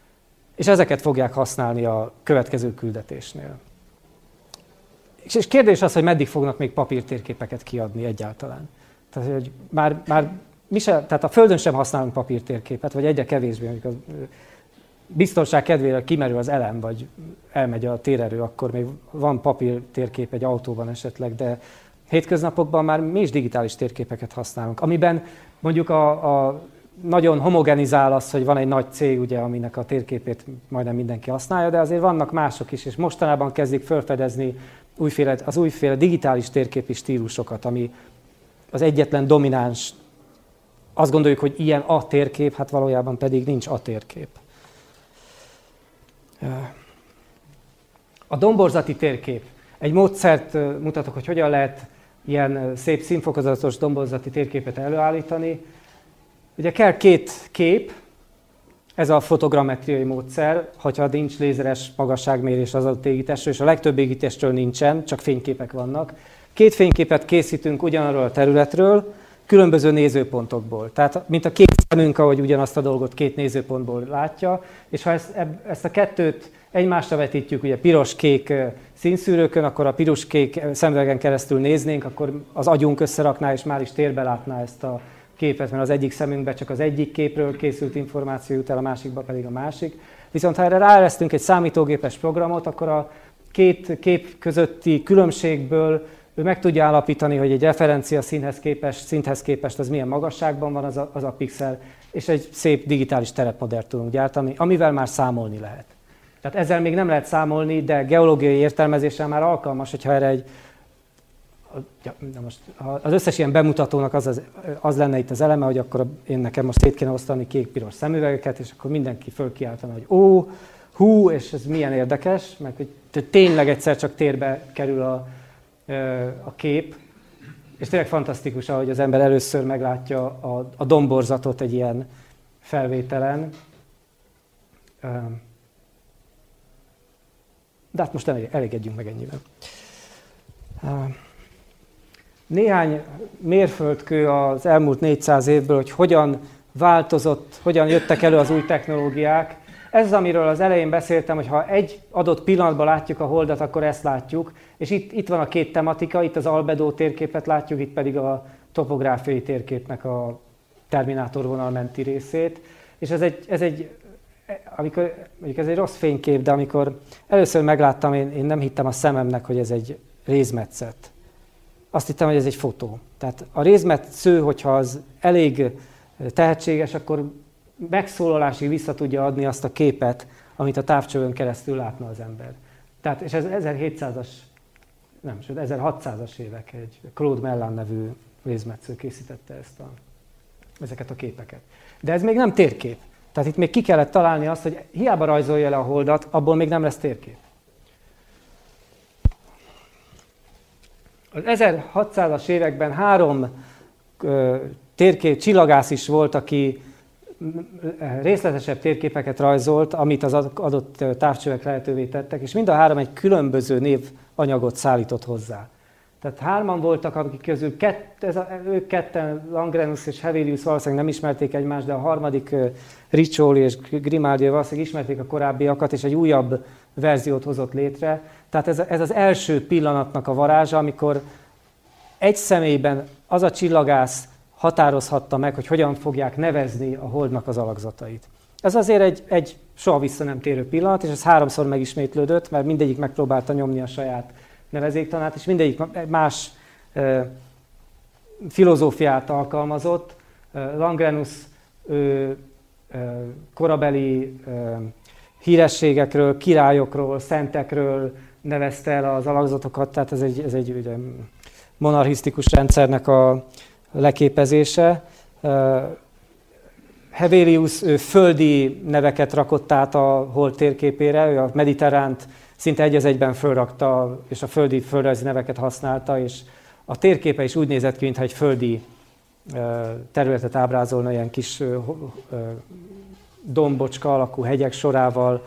és ezeket fogják használni a következő küldetésnél. És kérdés az, hogy meddig fognak még papírtérképeket kiadni egyáltalán. Tehát, hogy már, már mi se, tehát a Földön sem használunk papírtérképet, vagy egyre kevésbé, amikor biztonság kedvére kimerül az elem, vagy elmegy a térerő, akkor még van papírtérkép egy autóban esetleg, de hétköznapokban már mi is digitális térképeket használunk, amiben mondjuk a, a nagyon homogenizál az, hogy van egy nagy cég, ugye, aminek a térképét majdnem mindenki használja, de azért vannak mások is, és mostanában kezdik felfedezni újféle, az újféle digitális térképi stílusokat, ami az egyetlen domináns. Azt gondoljuk, hogy ilyen a térkép, hát valójában pedig nincs a térkép. A domborzati térkép. Egy módszert mutatok, hogy hogyan lehet ilyen szép színfokozatos domborzati térképet előállítani. Ugye kell két kép, ez a fotogrammetriai módszer, hogyha nincs lézeres magasságmérés az adott égitestről, és a legtöbb égitestről nincsen, csak fényképek vannak. Két fényképet készítünk ugyanarról a területről, különböző nézőpontokból. Tehát, mint a két szemünk, ahogy ugyanazt a dolgot két nézőpontból látja, és ha ezt, ezt a kettőt egymásra vetítjük, ugye piros-kék színszűrőkön, akkor a piros-kék szemüvegen keresztül néznénk, akkor az agyunk összerakná, és már is térbe látná ezt a képet, mert az egyik szemünkben csak az egyik képről készült információ jut el, a másikba pedig a másik. Viszont ha erre ráeresztünk egy számítógépes programot, akkor a két kép közötti különbségből ő meg tudja állapítani, hogy egy referencia színhez képest, szinthez képest az milyen magasságban van az a, az a pixel, és egy szép digitális terepmodellt tudunk gyártani, amivel már számolni lehet. Tehát ezzel még nem lehet számolni, de geológiai értelmezéssel már alkalmas, hogyha erre egy... Ja, na most, az összes ilyen bemutatónak az, az, az lenne itt az eleme, hogy akkor én nekem most szét kéne osztani kék-piros szemüvegeket, és akkor mindenki fölkiáltana, hogy ó, hú, és ez milyen érdekes, mert hogy tényleg egyszer csak térbe kerül a, a kép, és tényleg fantasztikus, ahogy az ember először meglátja a, a domborzatot egy ilyen felvételen. De hát most elég, elégedjünk meg ennyivel. néhány mérföldkő az elmúlt négyszáz évből, hogy hogyan változott, hogyan jöttek elő az új technológiák. Ez az, amiről az elején beszéltem, hogy ha egy adott pillanatban látjuk a Holdat, akkor ezt látjuk. És itt, itt van a két tematika, itt az albedo térképet látjuk, itt pedig a topográfiai térképnek a terminátorvonal menti részét. És ez egy, ez egy, amikor, mondjuk ez egy rossz fénykép, de amikor először megláttam, én, én nem hittem a szememnek, hogy ez egy rézmetszet. Azt hittem, hogy ez egy fotó. Tehát a rézmetsző, hogyha az elég tehetséges, akkor megszólalásig vissza tudja adni azt a képet, amit a távcsövön keresztül látna az ember. Tehát, és ez ezerhétszázas, nem, sőt ezerhatszázas évek egy Claude Mellan nevű rézmetsző készítette ezt a, ezeket a képeket. De ez még nem térkép. Tehát itt még ki kellett találni azt, hogy hiába rajzolja le a Holdat, abból még nem lesz térkép. Az ezerhatszázas években három ö, térkép, csillagász is volt, aki részletesebb térképeket rajzolt, amit az adott távcsövek lehetővé tettek, és mind a három egy különböző névanyagot szállított hozzá. Tehát hárman voltak, akik közül kett, ez a, ők ketten, Langrenus és Hevelius valószínűleg nem ismerték egymást, de a harmadik Riccioli és Grimaldi valószínűleg ismerték a korábbiakat, és egy újabb verziót hozott létre. Tehát ez, ez az első pillanatnak a varázsa, amikor egy személyben az a csillagász határozhatta meg, hogy hogyan fogják nevezni a Holdnak az alakzatait. Ez azért egy, egy soha vissza nem térő pillanat, és ez háromszor megismétlődött, mert mindegyik megpróbálta nyomni a saját nevezéktanát, és mindegyik más e, filozófiát alkalmazott. Langrenus ő, e, korabeli e, hírességekről, királyokról, szentekről nevezte el az alakzatokat, tehát ez egy, ez egy ugye, monarchisztikus rendszernek a leképezése. Hevelius ő földi neveket rakott át a Hold térképére, ő a mediterránt szinte egy az egyben fölrakta, és a földi földrajzi neveket használta, és a térképe is úgy nézett ki, mintha egy földi területet ábrázolna, ilyen kis dombocska alakú hegyek sorával,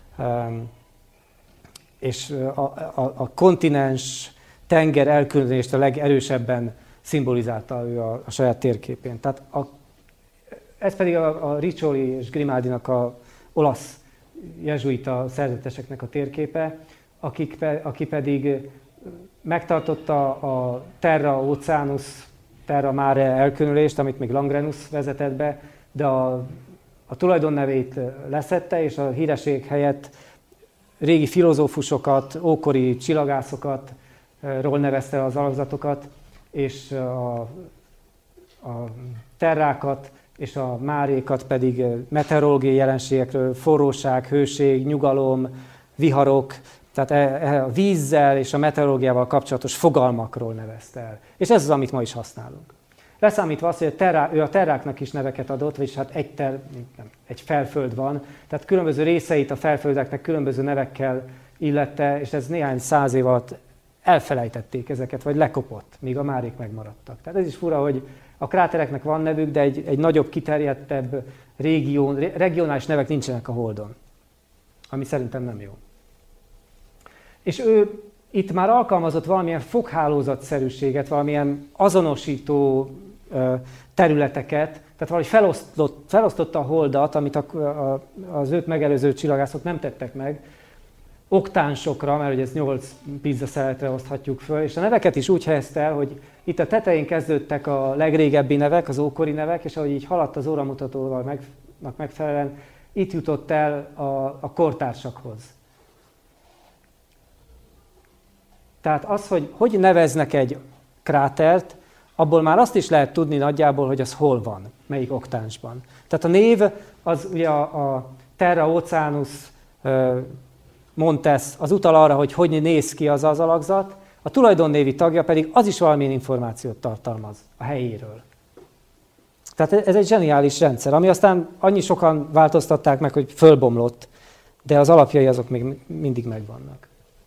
és a, a, a kontinens, tenger elkülönülést a legerősebben szimbolizálta ő a, a saját térképén. Tehát a, ez pedig a, a Riccioli és Grimaldinak a olasz jezsuita szerzeteseknek a térképe, akik pe, aki pedig megtartotta a Terra Oceanus, Terra Mare elkülönülést, amit még Langrenus vezetett be, de a, a tulajdonnevét leszedte, és a hírességek helyett régi filozófusokat, ókori csillagászokat ról nevezte az alakzatokat, és a, a terrákat és a márékat pedig meteorológiai jelenségekről, forróság, hőség, nyugalom, viharok, tehát a vízzel és a meteorológiával kapcsolatos fogalmakról nevezte el. És ez az, amit ma is használunk. Leszámítva azt, hogy a terrá, ő a terráknak is neveket adott, vagyis hát egy, ter, nem, egy felföld van, tehát különböző részeit a felföldeknek különböző nevekkel illette, és ez néhány száz év alatt elfelejtették ezeket, vagy lekopott, míg a márék megmaradtak. Tehát ez is fura, hogy a krátereknek van nevük, de egy, egy nagyobb, kiterjedtebb régió, regionális nevek nincsenek a Holdon, ami szerintem nem jó. És ő itt már alkalmazott valamilyen foghálózatszerűséget, valamilyen azonosító területeket, tehát valahogy felosztott, felosztotta a Holdat, amit a, a, az őt megelőző csillagászok nem tettek meg, oktánsokra, mert ugye ezt nyolc pizzaszeletre oszthatjuk föl, és a neveket is úgy helyezte el, hogy itt a tetején kezdődtek a legrégebbi nevek, az ókori nevek, és ahogy így haladt az óramutatóval meg, megfelelően, itt jutott el a, a kortársakhoz. Tehát az, hogy hogy neveznek egy krátert, abból már azt is lehet tudni nagyjából, hogy az hol van, melyik oktánsban. Tehát a név az ugye a, a Terra Oceanus Montes, az utal arra, hogy hogy néz ki az az alakzat, a tulajdonnévi tagja pedig az is valamilyen információt tartalmaz a helyéről. Tehát ez egy zseniális rendszer, ami aztán annyi sokan változtatták meg, hogy fölbomlott, de az alapjai azok még mindig megvannak.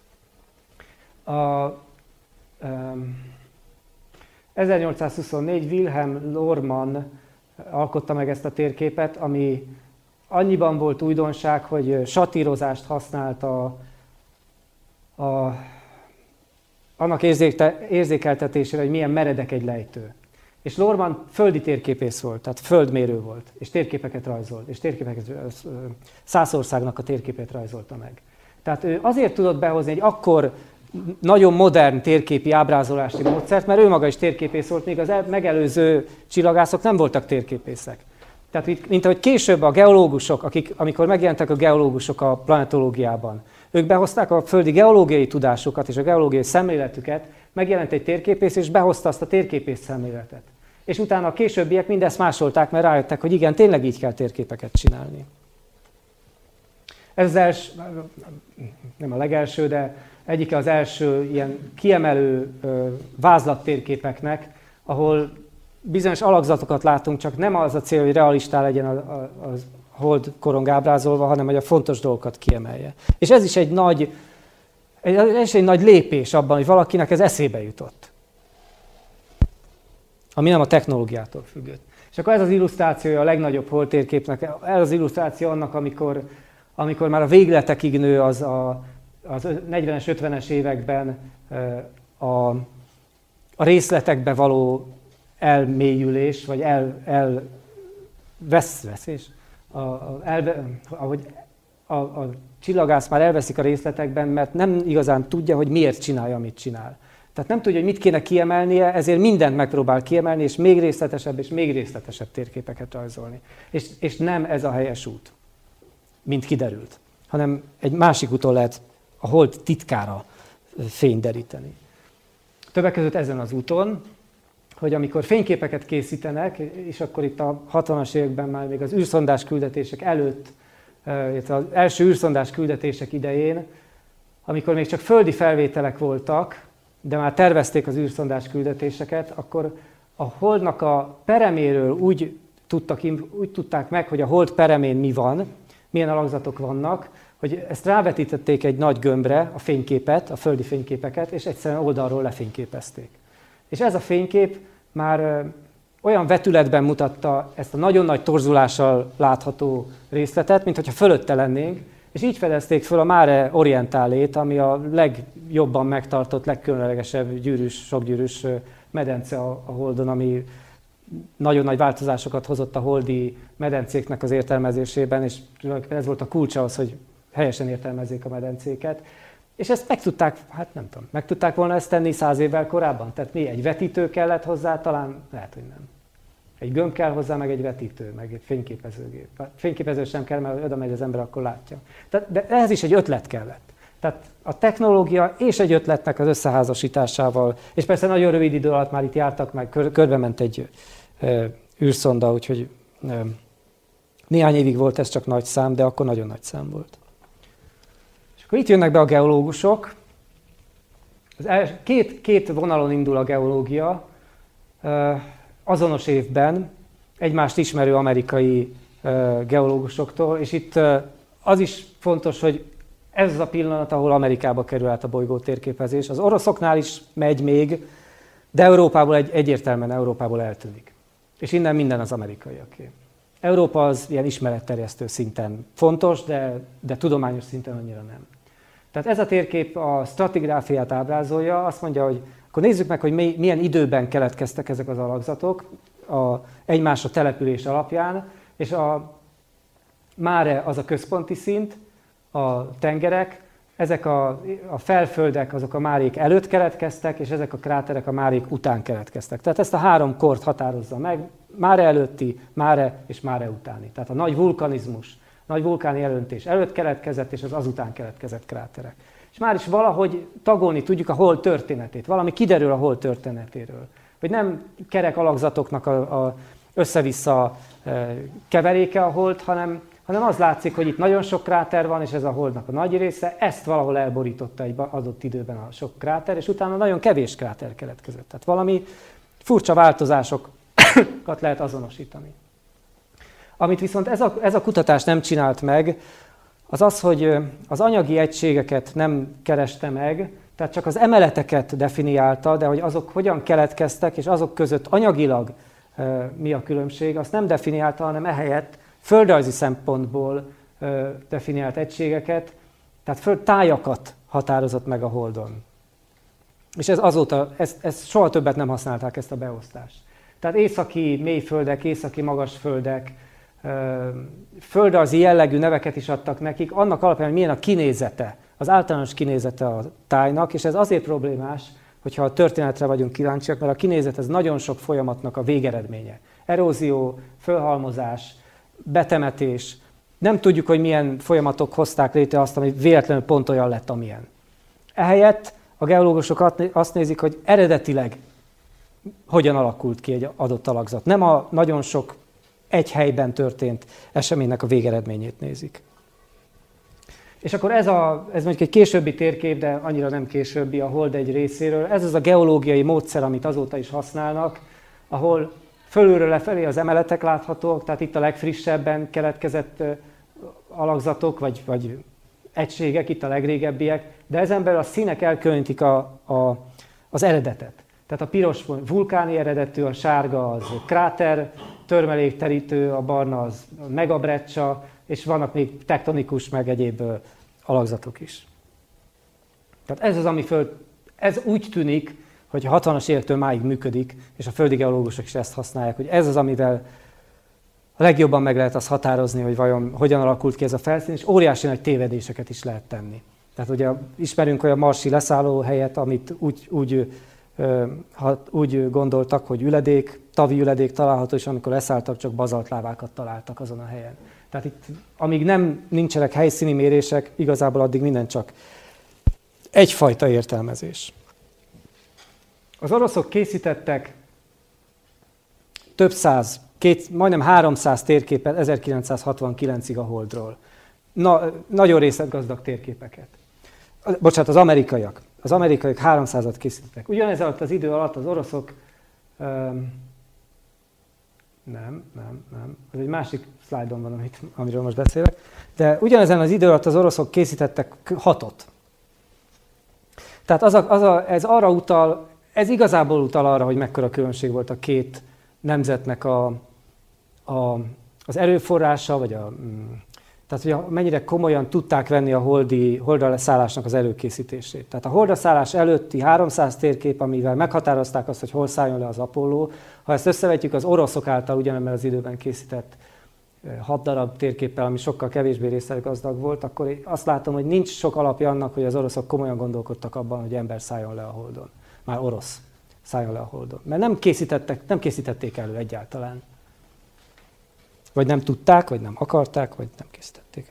A, um, ezernyolcszázhuszonnégy Wilhelm Lohrmann alkotta meg ezt a térképet, ami annyiban volt újdonság, hogy satírozást használt a, a annak érzékeltetésére, hogy milyen meredek egy lejtő. És Lohrmann földi térképész volt, tehát földmérő volt, és térképeket rajzolt, és térképeket, Szászországnak a térképét rajzolta meg. Tehát ő azért tudott behozni egy akkor nagyon modern térképi ábrázolási módszert, mert ő maga is térképész volt, még az megelőző csillagászok nem voltak térképészek. Tehát mint ahogy később a geológusok, akik, amikor megjelentek a geológusok a planetológiában, ők behozták a földi geológiai tudásukat és a geológiai szemléletüket, megjelent egy térképész, és behozta azt a térképész szemléletet. És utána a későbbiek mindezt másolták, mert rájöttek, hogy igen, tényleg így kell térképeket csinálni. Ez az első, nem a legelső, de egyike az első ilyen kiemelő vázlattérképeknek, ahol bizonyos alakzatokat látunk, csak nem az a cél, hogy realistá legyen a, a, a hold korong ábrázolva, hanem hogy a fontos dolgokat kiemelje. És ez is egy nagy, egy, ez is egy nagy lépés abban, hogy valakinek ez eszébe jutott. Ami nem a technológiától függött. És akkor ez az illusztrációja a legnagyobb holdtérképnek, ez az illusztráció annak, amikor, amikor már a végletekig nő az a az negyvenes, ötvenes években a, a részletekbe való elmélyülés, vagy el, elveszveszés, a, a, elve, ahogy a, a csillagász már elveszik a részletekben, mert nem igazán tudja, hogy miért csinálja, amit csinál. Tehát nem tudja, hogy mit kéne kiemelnie, ezért mindent megpróbál kiemelni, és még részletesebb, és még részletesebb térképeket rajzolni. És, és nem ez a helyes út, mint kiderült, hanem egy másik úton lehet a hold titkára fényt deríteni. Többek között ezen az úton, hogy amikor fényképeket készítenek, és akkor itt a hatvanas években már még az űrszondás küldetések előtt, az első űrszondás küldetések idején, amikor még csak földi felvételek voltak, de már tervezték az űrszondás küldetéseket, akkor a holdnak a pereméről úgy, tudtak, úgy tudták meg, hogy a hold peremén mi van, milyen alakzatok vannak, hogy ezt rávetítették egy nagy gömbre, a fényképet, a földi fényképeket, és egyszerűen oldalról lefényképezték. És ez a fénykép már olyan vetületben mutatta ezt a nagyon nagy torzulással látható részletet, mint hogyha fölötte lennénk, és így fedezték föl a Mare Orientalét, ami a legjobban megtartott, legkülönlegesebb gyűrűs, sokgyűrűs medence a, a Holdon, ami nagyon nagy változásokat hozott a holdi medencéknek az értelmezésében, és ez volt a kulcsa az, hogy helyesen értelmezzék a medencéket. És ezt meg tudták, hát nem tudom, meg tudták volna ezt tenni száz évvel korábban? Tehát mi, egy vetítő kellett hozzá? Talán lehet, hogy nem. Egy gömb kell hozzá, meg egy vetítő, meg egy fényképezőgép. Fényképező sem kell, mert oda megy az ember, akkor látja. Tehát, de ehhez is egy ötlet kellett. Tehát a technológia és egy ötletnek az összeházasításával, és persze nagyon rövid idő alatt már itt jártak, meg kör, körbe ment egy e, űrszonda, úgyhogy e, néhány évig volt ez csak nagy szám, de akkor nagyon nagy szám volt. És akkor itt jönnek be a geológusok. Az el, két, két vonalon indul a geológia, e, azonos évben, egymást ismerő amerikai e, geológusoktól, és itt e, az is fontos, hogy ez az a pillanat, ahol Amerikába kerül át a bolygó térképezés. Az oroszoknál is megy még, de Európából egy, egyértelműen Európából eltűnik. És innen minden az amerikaiaké. Európa az ilyen ismeretterjesztő szinten fontos, de, de tudományos szinten annyira nem. Tehát ez a térkép a stratigráfiát ábrázolja, azt mondja, hogy akkor nézzük meg, hogy milyen időben keletkeztek ezek az alakzatok a egymásra település alapján, és a Mare az a központi szint, a tengerek, ezek a, a felföldek, azok a Márék előtt keletkeztek, és ezek a kráterek a Márék után keletkeztek. Tehát ezt a három kort határozza meg, Mare előtti, Mare és Mare utáni. Tehát a nagy vulkanizmus, nagy vulkáni elöntés előtt keletkezett, és az azután keletkezett kráterek. És már is valahogy tagolni tudjuk a hold történetét, valami kiderül a hold történetéről. Hogy nem kerek alakzatoknak a, a össze-vissza keveréke a hold, hanem hanem az látszik, hogy itt nagyon sok kráter van, és ez a holdnak a nagy része, ezt valahol elborította egy adott időben a sok kráter, és utána nagyon kevés kráter keletkezett. Tehát valami furcsa változásokat lehet azonosítani. Amit viszont ez a, ez a kutatás nem csinált meg, az az, hogy az anyagi egységeket nem kereste meg, tehát csak az emeleteket definiálta, de hogy azok hogyan keletkeztek, és azok között anyagilag e, mi a különbség, azt nem definiálta, hanem ehelyett földrajzi szempontból ö, definiált egységeket, tehát földtájakat határozott meg a Holdon. És ez azóta, ezt, ezt soha többet nem használták, ezt a beosztást. Tehát északi mélyföldek, északi magasföldek, földrajzi jellegű neveket is adtak nekik, annak alapján, hogy milyen a kinézete, az általános kinézete a tájnak, és ez azért problémás, hogyha a történetre vagyunk kíváncsiak, mert a kinézet ez nagyon sok folyamatnak a végeredménye. Erózió, fölhalmozás, betemetés. Nem tudjuk, hogy milyen folyamatok hozták létre azt, ami véletlenül pont olyan lett, amilyen. Ehelyett a geológusok azt nézik, hogy eredetileg hogyan alakult ki egy adott alakzat. Nem a nagyon sok egy helyben történt eseménynek a végeredményét nézik. És akkor ez, a, ez mondjuk egy későbbi térkép, de annyira nem későbbi a Hold egy részéről. Ez az a geológiai módszer, amit azóta is használnak, ahol fölülről lefelé az emeletek láthatók, tehát itt a legfrissebben keletkezett alakzatok, vagy, vagy egységek, itt a legrégebbiek, de ezen belül a színek elkülönítik a, a, az eredetet. Tehát a piros vulkáni eredetű, a sárga az kráter, törmelékterítő, a barna az megabrecsa, és vannak még tektonikus, meg egyéb alakzatok is. Tehát ez az, ami föl, ez úgy tűnik, hogy a hatvanas évektől máig működik, és a földi geológusok is ezt használják, hogy ez az, amivel a legjobban meg lehet azt határozni, hogy vajon hogyan alakult ki ez a felszín, és óriási nagy tévedéseket is lehet tenni. Tehát ugye ismerünk olyan marsi leszállóhelyet, amit úgy, úgy, ha úgy gondoltak, hogy üledék, tavi üledék található, és amikor leszálltak, csak bazaltlávákat találtak azon a helyen. Tehát itt, amíg nem nincsenek helyszíni mérések, igazából addig minden csak egyfajta értelmezés. Az oroszok készítettek több száz, két, majdnem háromszáz térképet ezerkilencszázhatvankilencig a Holdról. Na, nagyon részletgazdag térképeket. Bocsánat, az amerikaiak. Az amerikaiak háromszázat készítettek. Ugyanez alatt az idő alatt az oroszok... Um, nem, nem, nem. Ez egy másik szlájdon van, amit, amiről most beszélek. De ugyanezen az idő alatt az oroszok készítettek hatot. Tehát az a, az a, ez arra utal, ez igazából utal arra, hogy mekkora különbség volt a két nemzetnek a, a, az erőforrása, vagy a, tehát hogy mennyire komolyan tudták venni a holdi, holdra leszállásnak az előkészítését. Tehát a holdra szállás előtti háromszáz térkép, amivel meghatározták azt, hogy hol szálljon le az Apollo, ha ezt összevetjük az oroszok által ugyanebben az időben készített hat darab térképpel, ami sokkal kevésbé részletgazdag volt, akkor azt látom, hogy nincs sok alapja annak, hogy az oroszok komolyan gondolkodtak abban, hogy ember szálljon le a Holdon. Már orosz szálljon le a Holdon. Mert nem, készítettek, nem készítették elő egyáltalán. Vagy nem tudták, vagy nem akarták, vagy nem készítették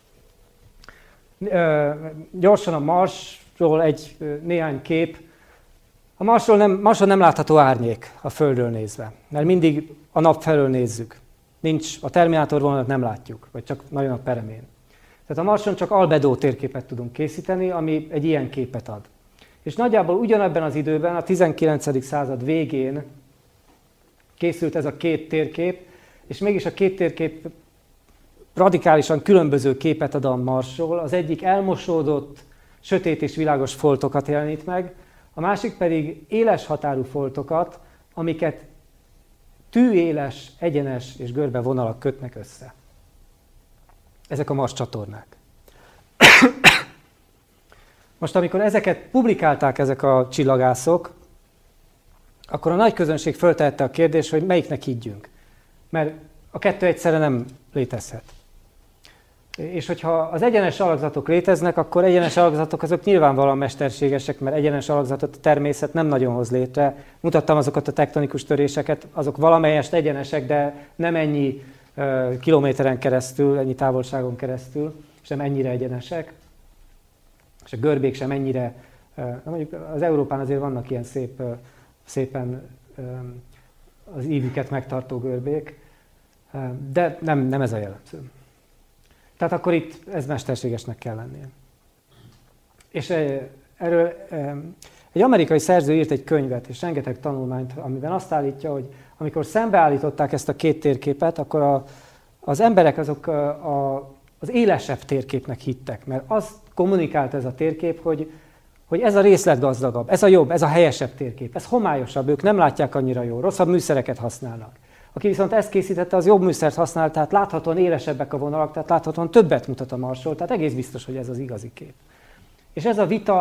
el. Gyorsan a Marsról egy néhány kép. A Marsról nem, Marson nem látható árnyék a Földről nézve, mert mindig a nap felől nézzük. Nincs, a terminátor vonalat nem látjuk, vagy csak nagyon a peremén. Tehát a Marson csak albedó térképet tudunk készíteni, ami egy ilyen képet ad. És nagyjából ugyanebben az időben, a tizenkilencedik század végén készült ez a két térkép, és mégis a két térkép radikálisan különböző képet ad a Marsról. Az egyik elmosódott, sötét és világos foltokat jelenít meg, a másik pedig éles határú foltokat, amiket tűéles, egyenes és görbe vonalak kötnek össze. Ezek a Mars csatornák. Most, amikor ezeket publikálták ezek a csillagászok, akkor a nagy közönség föltehette a kérdést, hogy melyiknek higgyünk. Mert a kettő egyszerre nem létezhet. És hogyha az egyenes alakzatok léteznek, akkor egyenes alakzatok azok nyilvánvalóan mesterségesek, mert egyenes alakzatot a természet nem nagyon hoz létre. Mutattam azokat a tektonikus töréseket, azok valamelyest egyenesek, de nem ennyi uh, kilométeren keresztül, ennyi távolságon keresztül, és nem ennyire egyenesek. És a görbék sem ennyire, uh, mondjuk az Európán azért vannak ilyen szép, uh, szépen um, az ívüket megtartó görbék, uh, de nem, nem ez a jellemző. Tehát akkor itt ez mesterségesnek kell lennie. És erről egy amerikai szerző írt egy könyvet, és rengeteg tanulmányt, amiben azt állítja, hogy amikor szembeállították ezt a két térképet, akkor a, az emberek azok a, a, az élesebb térképnek hittek, mert azt kommunikált ez a térkép, hogy, hogy ez a részletgazdagabb, ez a jobb, ez a helyesebb térkép, ez homályosabb, ők nem látják annyira jól, rosszabb műszereket használnak. Aki viszont ezt készítette, az jobb műszert használt, tehát láthatóan élesebbek a vonalak, tehát láthatóan többet mutat a Marsról, tehát egész biztos, hogy ez az igazi kép. És ez a vita,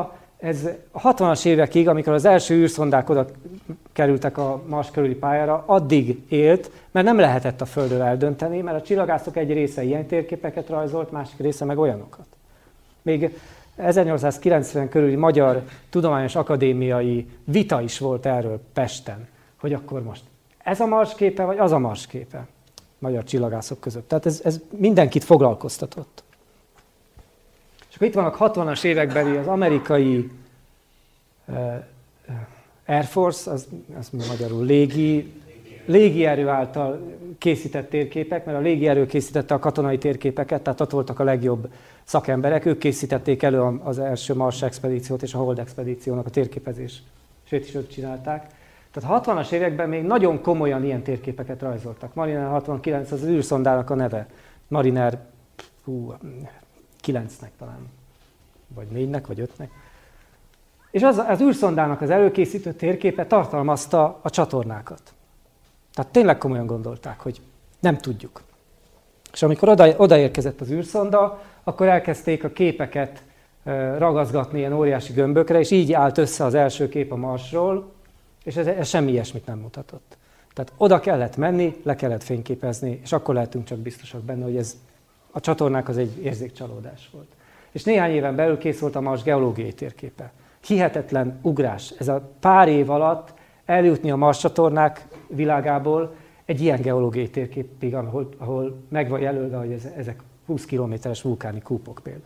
ez a hatvanas évekig, amikor az első űrszondák oda kerültek a Mars körüli pályára, addig élt, mert nem lehetett a Földről eldönteni, mert a csillagászok egy része ilyen térképeket rajzolt, másik része meg olyanokat. Még ezernyolcszázkilencven körüli Magyar Tudományos Akadémiai vita is volt erről Pesten, hogy akkor most ez a Mars képe, vagy az a Mars képe magyar csillagászok között. Tehát ez, ez mindenkit foglalkoztatott. És akkor itt vannak hatvanas évekbeli az amerikai uh, Air Force, az, az magyarul légi, légierő által készített térképek, mert a légierő készítette a katonai térképeket, tehát ott voltak a legjobb szakemberek, ők készítették elő az első Mars expedíciót és a Hold expedíciónak a térképezés. Sőt is ők csinálták. Tehát a hatvanas években még nagyon komolyan ilyen térképeket rajzoltak. Mariner hatvankilenc az űrszondának a neve. Mariner hú, kilencnek talán, vagy négynek, vagy ötnek. És az, az űrszondának az előkészítő térképe tartalmazta a csatornákat. Tehát tényleg komolyan gondolták, hogy nem tudjuk. És amikor oda, odaérkezett az űrszonda, akkor elkezdték a képeket ragaszgatni ilyen óriási gömbökre, és így állt össze az első kép a Marsról, és ez, ez semmi ilyesmit nem mutatott. Tehát oda kellett menni, le kellett fényképezni, és akkor lehetünk csak biztosak benne, hogy ez a csatornák az egy érzékcsalódás volt. És néhány éven belül kész volt a Mars geológiai térképe. Hihetetlen ugrás. Ez a pár év alatt eljutni a Mars csatornák világából egy ilyen geológiai térképig, ahol, ahol meg van jelölve, hogy ez, ezek húsz kilométeres vulkáni kúpok például.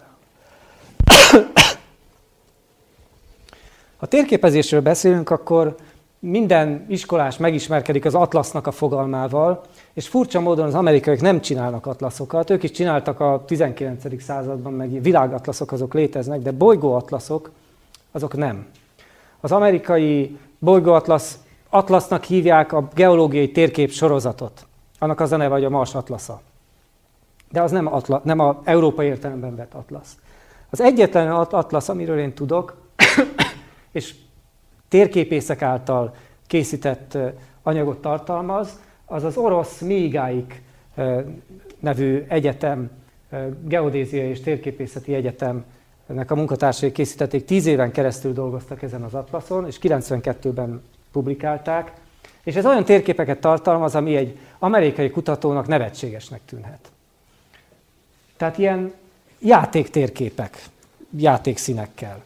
Ha térképezésről beszélünk, akkor minden iskolás megismerkedik az atlasznak a fogalmával, és furcsa módon az amerikaiak nem csinálnak atlaszokat, ők is csináltak a tizenkilencedik században, meg világatlaszok azok léteznek, de bolygóatlaszok azok nem. Az amerikai bolygóatlasz atlasznak hívják a geológiai térkép sorozatot. Annak az a neve, hogy a Mars atlasza. De az nem, atla, nem az európai értelemben vett atlasz. Az egyetlen atlasz, amiről én tudok, és térképészek által készített anyagot tartalmaz, az az orosz Miigaik nevű egyetem, geodéziai és térképészeti egyetemnek a munkatársai készítették, tíz éven keresztül dolgoztak ezen az atlaszon, és kilencvenkettőben publikálták, és ez olyan térképeket tartalmaz, ami egy amerikai kutatónak nevetségesnek tűnhet. Tehát ilyen játéktérképek, játékszínekkel.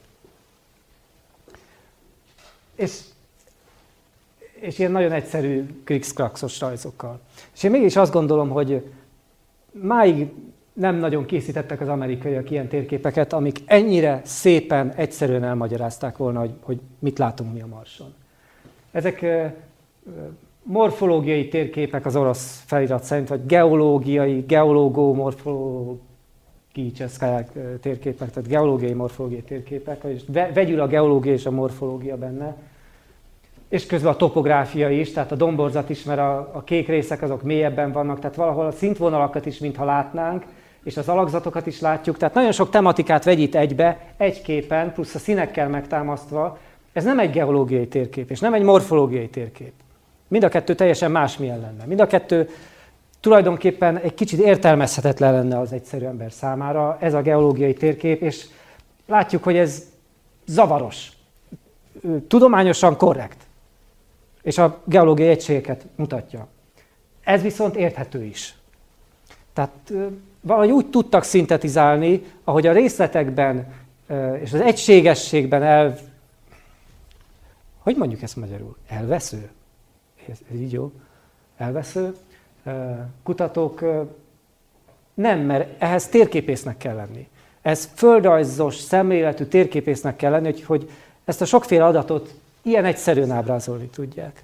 És, és ilyen nagyon egyszerű krikszkrakszos rajzokkal. És én mégis azt gondolom, hogy máig nem nagyon készítettek az amerikaiak ilyen térképeket, amik ennyire szépen, egyszerűen elmagyarázták volna, hogy, hogy mit látunk mi a Marson. Ezek morfológiai térképek az orosz felirat szerint, vagy geológiai, geológó morfológiai térképek, tehát geológiai, morfológiai térképek, és vegyül a geológia és a morfológia benne. És közben a topográfia is, tehát a domborzat is, mert a, a kék részek azok mélyebben vannak, tehát valahol a szintvonalakat is, mintha látnánk, és az alakzatokat is látjuk. Tehát nagyon sok tematikát vegyít egybe, egy képen, plusz a színekkel megtámasztva. Ez nem egy geológiai térkép, és nem egy morfológiai térkép. Mind a kettő teljesen másmilyen lenne. Mind a kettő tulajdonképpen egy kicsit értelmezhetetlen lenne az egyszerű ember számára, ez a geológiai térkép, és látjuk, hogy ez zavaros, tudományosan korrekt, és a geológiai egységeket mutatja. Ez viszont érthető is. Tehát valahogy úgy tudtak szintetizálni, ahogy a részletekben és az egységességben el... Hogy mondjuk ezt magyarul? Elvesző? Ez, ez így jó? Elvesző? Kutatók nem, mert ehhez térképésznek kell lenni. Ez földrajzos, szemléletű térképésznek kell lenni, hogy, hogy ezt a sokféle adatot ilyen egyszerűen ábrázolni tudják.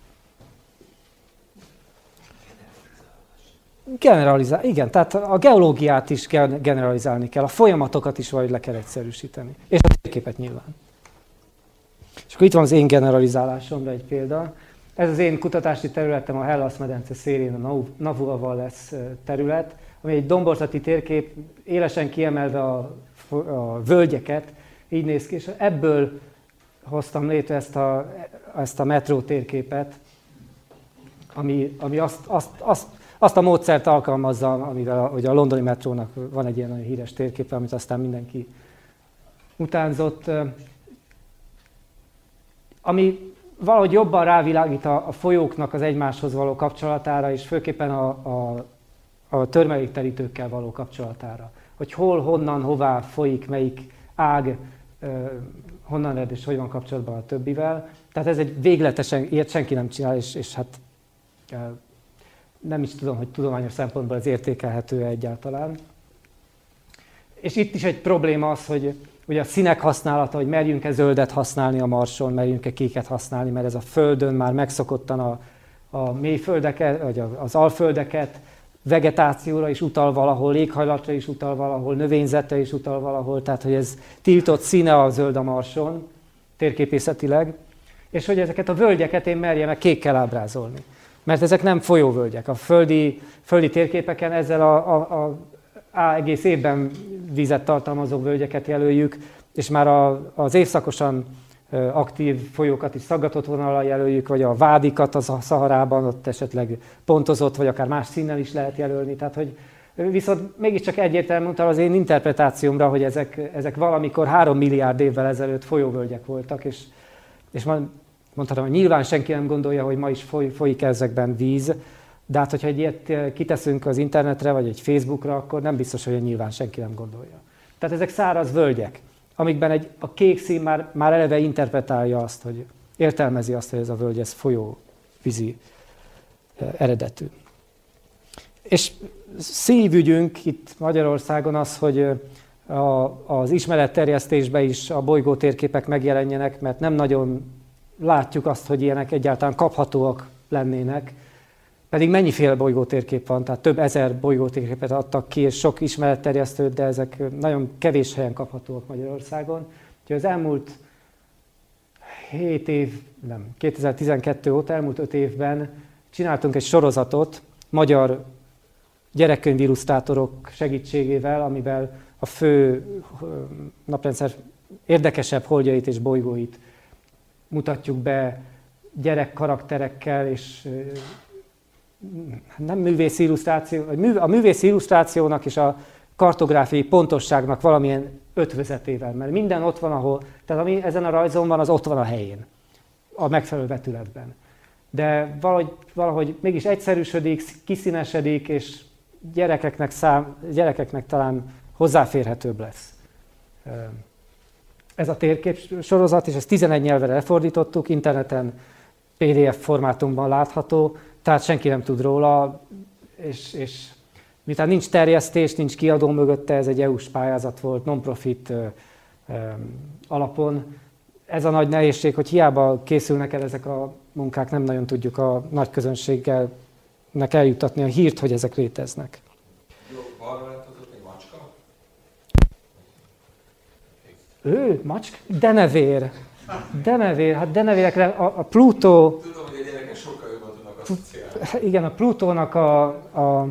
Generalizál, igen, tehát a geológiát is generalizálni kell, a folyamatokat is valahogy le kell egyszerűsíteni. És a térképet nyilván. És akkor itt van az én generalizálásomra egy példa. Ez az én kutatási területem a Hellas-medence szélén a Navu-Valles terület, ami egy domborzati térkép, élesen kiemelve a, a völgyeket, így néz ki, és ebből hoztam létre ezt a, ezt a metró térképet, ami, ami azt, azt, azt, azt a módszert alkalmazza, amivel a, ugye a londoni metrónak van egy ilyen nagyon híres térképe, amit aztán mindenki utánzott. ami valahogy jobban rávilágít a, a folyóknak az egymáshoz való kapcsolatára, és főképpen a, a, a törmelékterítőkkel való kapcsolatára. Hogy hol, honnan, hová folyik, melyik ág, eh, honnan ered és hogy van kapcsolatban a többivel. Tehát ez egy végletesen, ilyet senki nem csinál, és, és hát eh, nem is tudom, hogy tudományos szempontból ez értékelhető egyáltalán. És itt is egy probléma az, hogy ugye a színek használata, hogy merjünk-e zöldet használni a Marson, merjünk-e kéket használni, mert ez a Földön már megszokottan a, a mélyföldeket, vagy az alföldeket, vegetációra is utal valahol, éghajlatra is utal valahol, növényzetre is utal valahol, tehát hogy ez tiltott színe a zöld a Marson, térképészetileg, és hogy ezeket a völgyeket én merjem meg kékkel ábrázolni. Mert ezek nem folyóvölgyek. A földi, földi térképeken ezzel a, a, a á, egész évben vizet tartalmazó völgyeket jelöljük, és már a, az évszakosan aktív folyókat is szaggatott vonallal jelöljük, vagy a vádikat az a Szaharában, ott esetleg pontozott, vagy akár más színnel is lehet jelölni. Tehát, hogy viszont mégiscsak egyértelműen utal az én interpretációmra, hogy ezek, ezek valamikor három milliárd évvel ezelőtt folyóvölgyek voltak, és, és mondhatom, hogy nyilván senki nem gondolja, hogy ma is foly, folyik ezekben víz, de hát, hogyha egy ilyet kiteszünk az internetre, vagy egy Facebookra, akkor nem biztos, hogy nyilván senki nem gondolja. Tehát ezek száraz völgyek, amikben egy, a kék szín már, már eleve interpretálja azt, hogy értelmezi azt, hogy ez a völgy, ez folyóvízi eredetű. És szívügyünk itt Magyarországon az, hogy a, az ismeretterjesztésben is a bolygótérképek megjelenjenek, mert nem nagyon látjuk azt, hogy ilyenek egyáltalán kaphatóak lennének. Pedig mennyiféle bolygótérkép van, tehát több ezer bolygótérképet adtak ki, és sok ismeretterjesztőt, de ezek nagyon kevés helyen kaphatóak Magyarországon. Úgyhogy az elmúlt hét év, nem, kétezer-tizenkettő óta, elmúlt öt évben csináltunk egy sorozatot magyar gyerekkönyvillusztrátorok segítségével, amivel a fő naprendszer érdekesebb holdjait és bolygóit mutatjuk be gyerekkarakterekkel, és nem művészi illusztráció, a művészi illusztrációnak és a kartográfiai pontosságnak valamilyen ötvözetével, mert minden ott van, ahol, tehát ami ezen a rajzon van, az ott van a helyén, a megfelelő vetületben. De valahogy, valahogy mégis egyszerűsödik, kiszínesedik, és gyerekeknek, szám, gyerekeknek talán hozzáférhetőbb lesz. Ez a térkép sorozat, és ezt tizenegy nyelvre lefordítottuk, interneten pé dé ef formátumban látható, tehát senki nem tud róla, és, és miután nincs terjesztés, nincs kiadó mögötte, ez egy é u-s pályázat volt, non-profit ö, ö, alapon. Ez a nagy nehézség, hogy hiába készülnek el ezek a munkák, nem nagyon tudjuk a nagy közönséggel eljuttatni a hírt, hogy ezek léteznek. Jó, balra látozott egy macska? Ő? Macska? Denevér. Denevér, hát denevérekre a, a Plutó... Tudom, hogy a gyerekek sokkal jobban tudnak asszociálni. Igen, a Plutónak a, a,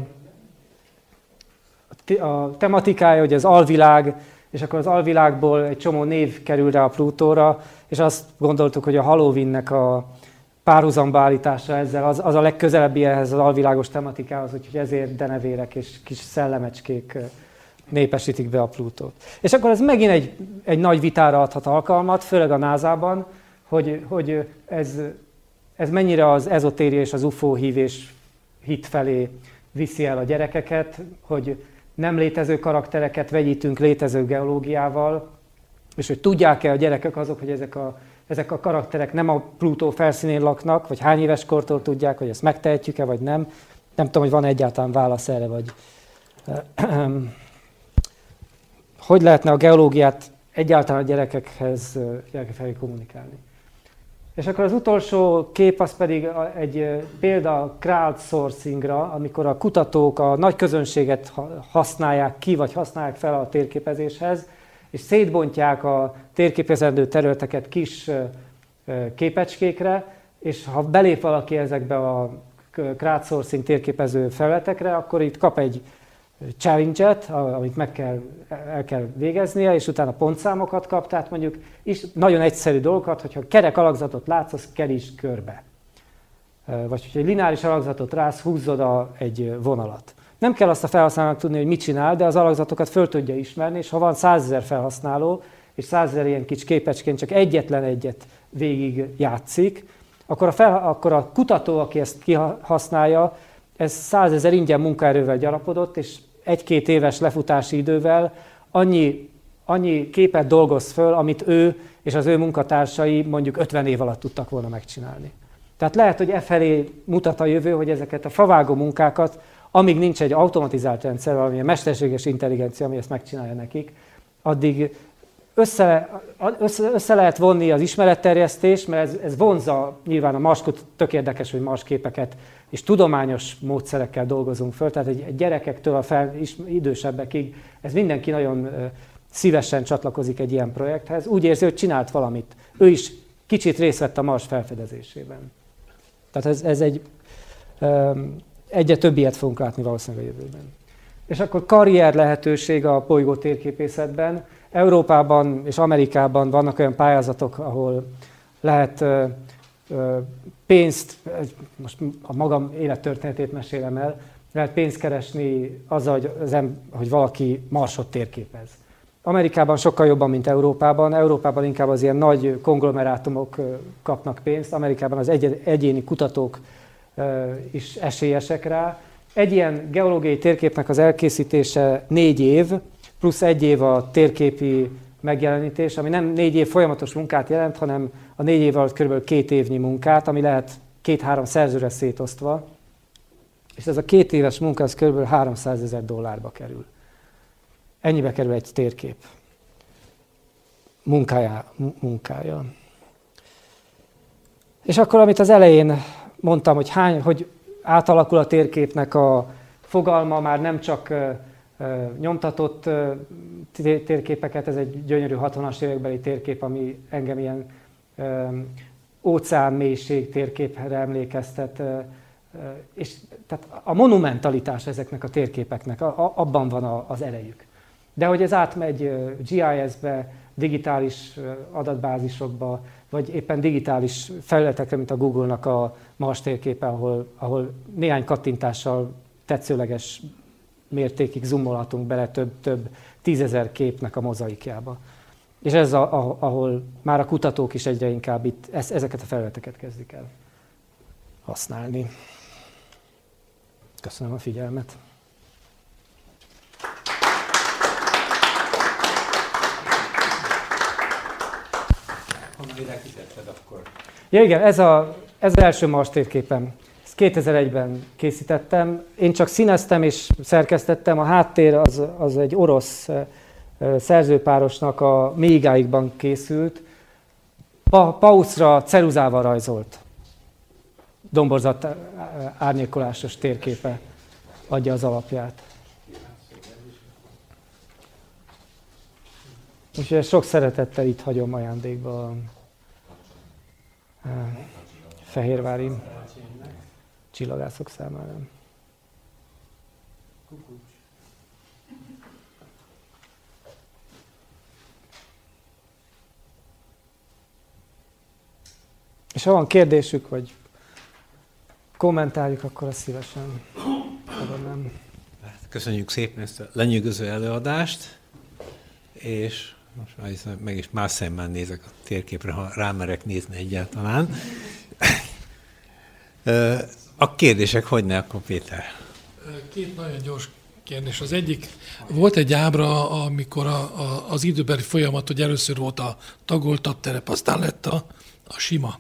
a tematikája, hogy az alvilág, és akkor az alvilágból egy csomó név kerül rá a Plutóra, és azt gondoltuk, hogy a Halloweennek a párhuzamba állítása ezzel az, az a legközelebbi ehhez az alvilágos tematikához, úgyhogy ezért denevérek és kis szellemecskék népesítik be a Plutót. És akkor ez megint egy, egy nagy vitára adhat alkalmat, főleg a názában, hogy, hogy ez, ez mennyire az ezotéria és az ufó hívés hit felé viszi el a gyerekeket, hogy nem létező karaktereket vegyítünk létező geológiával, és hogy tudják-e a gyerekek azok, hogy ezek a, ezek a karakterek nem a Plutó felszínén laknak, vagy hány éves kortól tudják, hogy ezt megtehetjük-e, vagy nem. Nem tudom, hogy van egyáltalán válasz erre, vagy... Hogy lehetne a geológiát egyáltalán a gyerekekhez, gyerekek felé kommunikálni. És akkor az utolsó kép az pedig egy példa crowdsourcingra, amikor a kutatók a nagy közönséget használják ki, vagy használják fel a térképezéshez, és szétbontják a térképezendő területeket kis képecskékre, és ha belép valaki ezekbe a crowdsourcing térképező felületekre, akkor itt kap egy challenge-et, amit meg kell, el kell végeznie, és utána pontszámokat kap, tehát mondjuk is nagyon egyszerű dolgokat, hogyha kerek alakzatot látsz, az kerítsd körbe. Vagy hogyha egy lineáris alakzatot rász, húzzod a, egy vonalat. Nem kell azt a felhasználónak tudni, hogy mit csinál, de az alakzatokat föl tudja ismerni, és ha van százezer felhasználó, és százezer ilyen kis képecskén csak egyetlen egyet végig játszik, akkor a, fel, akkor a kutató, aki ezt kihasználja, ez százezer ingyen munkaerővel gyarapodott, és egy-két éves lefutási idővel annyi, annyi képet dolgoz föl, amit ő és az ő munkatársai mondjuk ötven év alatt tudtak volna megcsinálni. Tehát lehet, hogy e felé mutat a jövő, hogy ezeket a favágó munkákat, amíg nincs egy automatizált rendszer, valamilyen mesterséges intelligencia, ami ezt megcsinálja nekik, addig össze, össze, össze lehet vonni az ismeretterjesztés, mert ez, ez vonzza nyilván a marskut, tök érdekes, hogy marsképeket és tudományos módszerekkel dolgozunk föl, tehát egy, egy gyerekektől a fel, is, idősebbekig, ez mindenki nagyon szívesen csatlakozik egy ilyen projekthez, úgy érzi, hogy csinált valamit. Ő is kicsit részt vett a Mars felfedezésében. Tehát ez, ez egy, um, egyre több ilyet fogunk látni valószínűleg a jövőben. És akkor karrier lehetőség a bolygó térképészetben. Európában és Amerikában vannak olyan pályázatok, ahol lehet uh, uh, pénzt, most a magam élettörténetét mesélem el, lehet pénzt keresni azzal, hogy, az em, hogy valaki Marsot térképez. Amerikában sokkal jobban, mint Európában. Európában inkább az ilyen nagy konglomerátumok kapnak pénzt, Amerikában az egy- egyéni kutatók is esélyesek rá. Egy ilyen geológiai térképnek az elkészítése négy év, plusz egy év a térképi megjelenítés, ami nem négy év folyamatos munkát jelent, hanem a négy év alatt kb. Két évnyi munkát, ami lehet két-három szerzőre szétosztva. És ez a két éves munka az kb. háromszázezer dollárba kerül. Ennyibe kerül egy térkép munkája, munkája. És akkor, amit az elején mondtam, hogy, hány, hogy átalakul a térképnek a fogalma, már nem csak uh, uh, nyomtatott uh, térképeket, ez egy gyönyörű hatvanas évekbeli térkép, ami engem ilyen um, óceánmélység térképre emlékeztet. Uh, uh, és tehát a monumentalitás ezeknek a térképeknek, a, a, abban van a, az erejük. De hogy ez átmegy gé i es-be, digitális adatbázisokba, vagy éppen digitális felületekre, mint a Google-nak a Mars térképe, ahol, ahol néhány kattintással tetszőleges mértékig zoomolhatunk bele több, több tízezer képnek a mozaikjába. És ez, a, a, ahol már a kutatók is egyre inkább itt ez, ezeket a felületeket kezdik el használni. Köszönöm a figyelmet! Akkor. Ja igen, ez, a, ez az első Mars térképem. Ezt kétezer-egyben készítettem. Én csak színeztem és szerkesztettem. A háttér az, az egy orosz szerzőpárosnak a Méigáikban készült. Pa, Pauszra ceruzával rajzolt. Domborzat árnyékolásos térképe adja az alapját. Úgyhogy sok szeretettel itt hagyom ajándékba a fehérvári csillagászok számára. És ha van kérdésük, vagy kommentáljuk, akkor azt szívesen adom. Köszönjük szépen ezt a lenyűgöző előadást, és most már meg is más szemmel nézek a térképre, ha rámerek nézni egyáltalán. A kérdések hogyne, akkor Péter? Két nagyon gyors kérdés. Az egyik, volt egy ábra, amikor a, a, az időbeli folyamat, hogy először volt a tagoltabb terep, aztán lett a, a sima.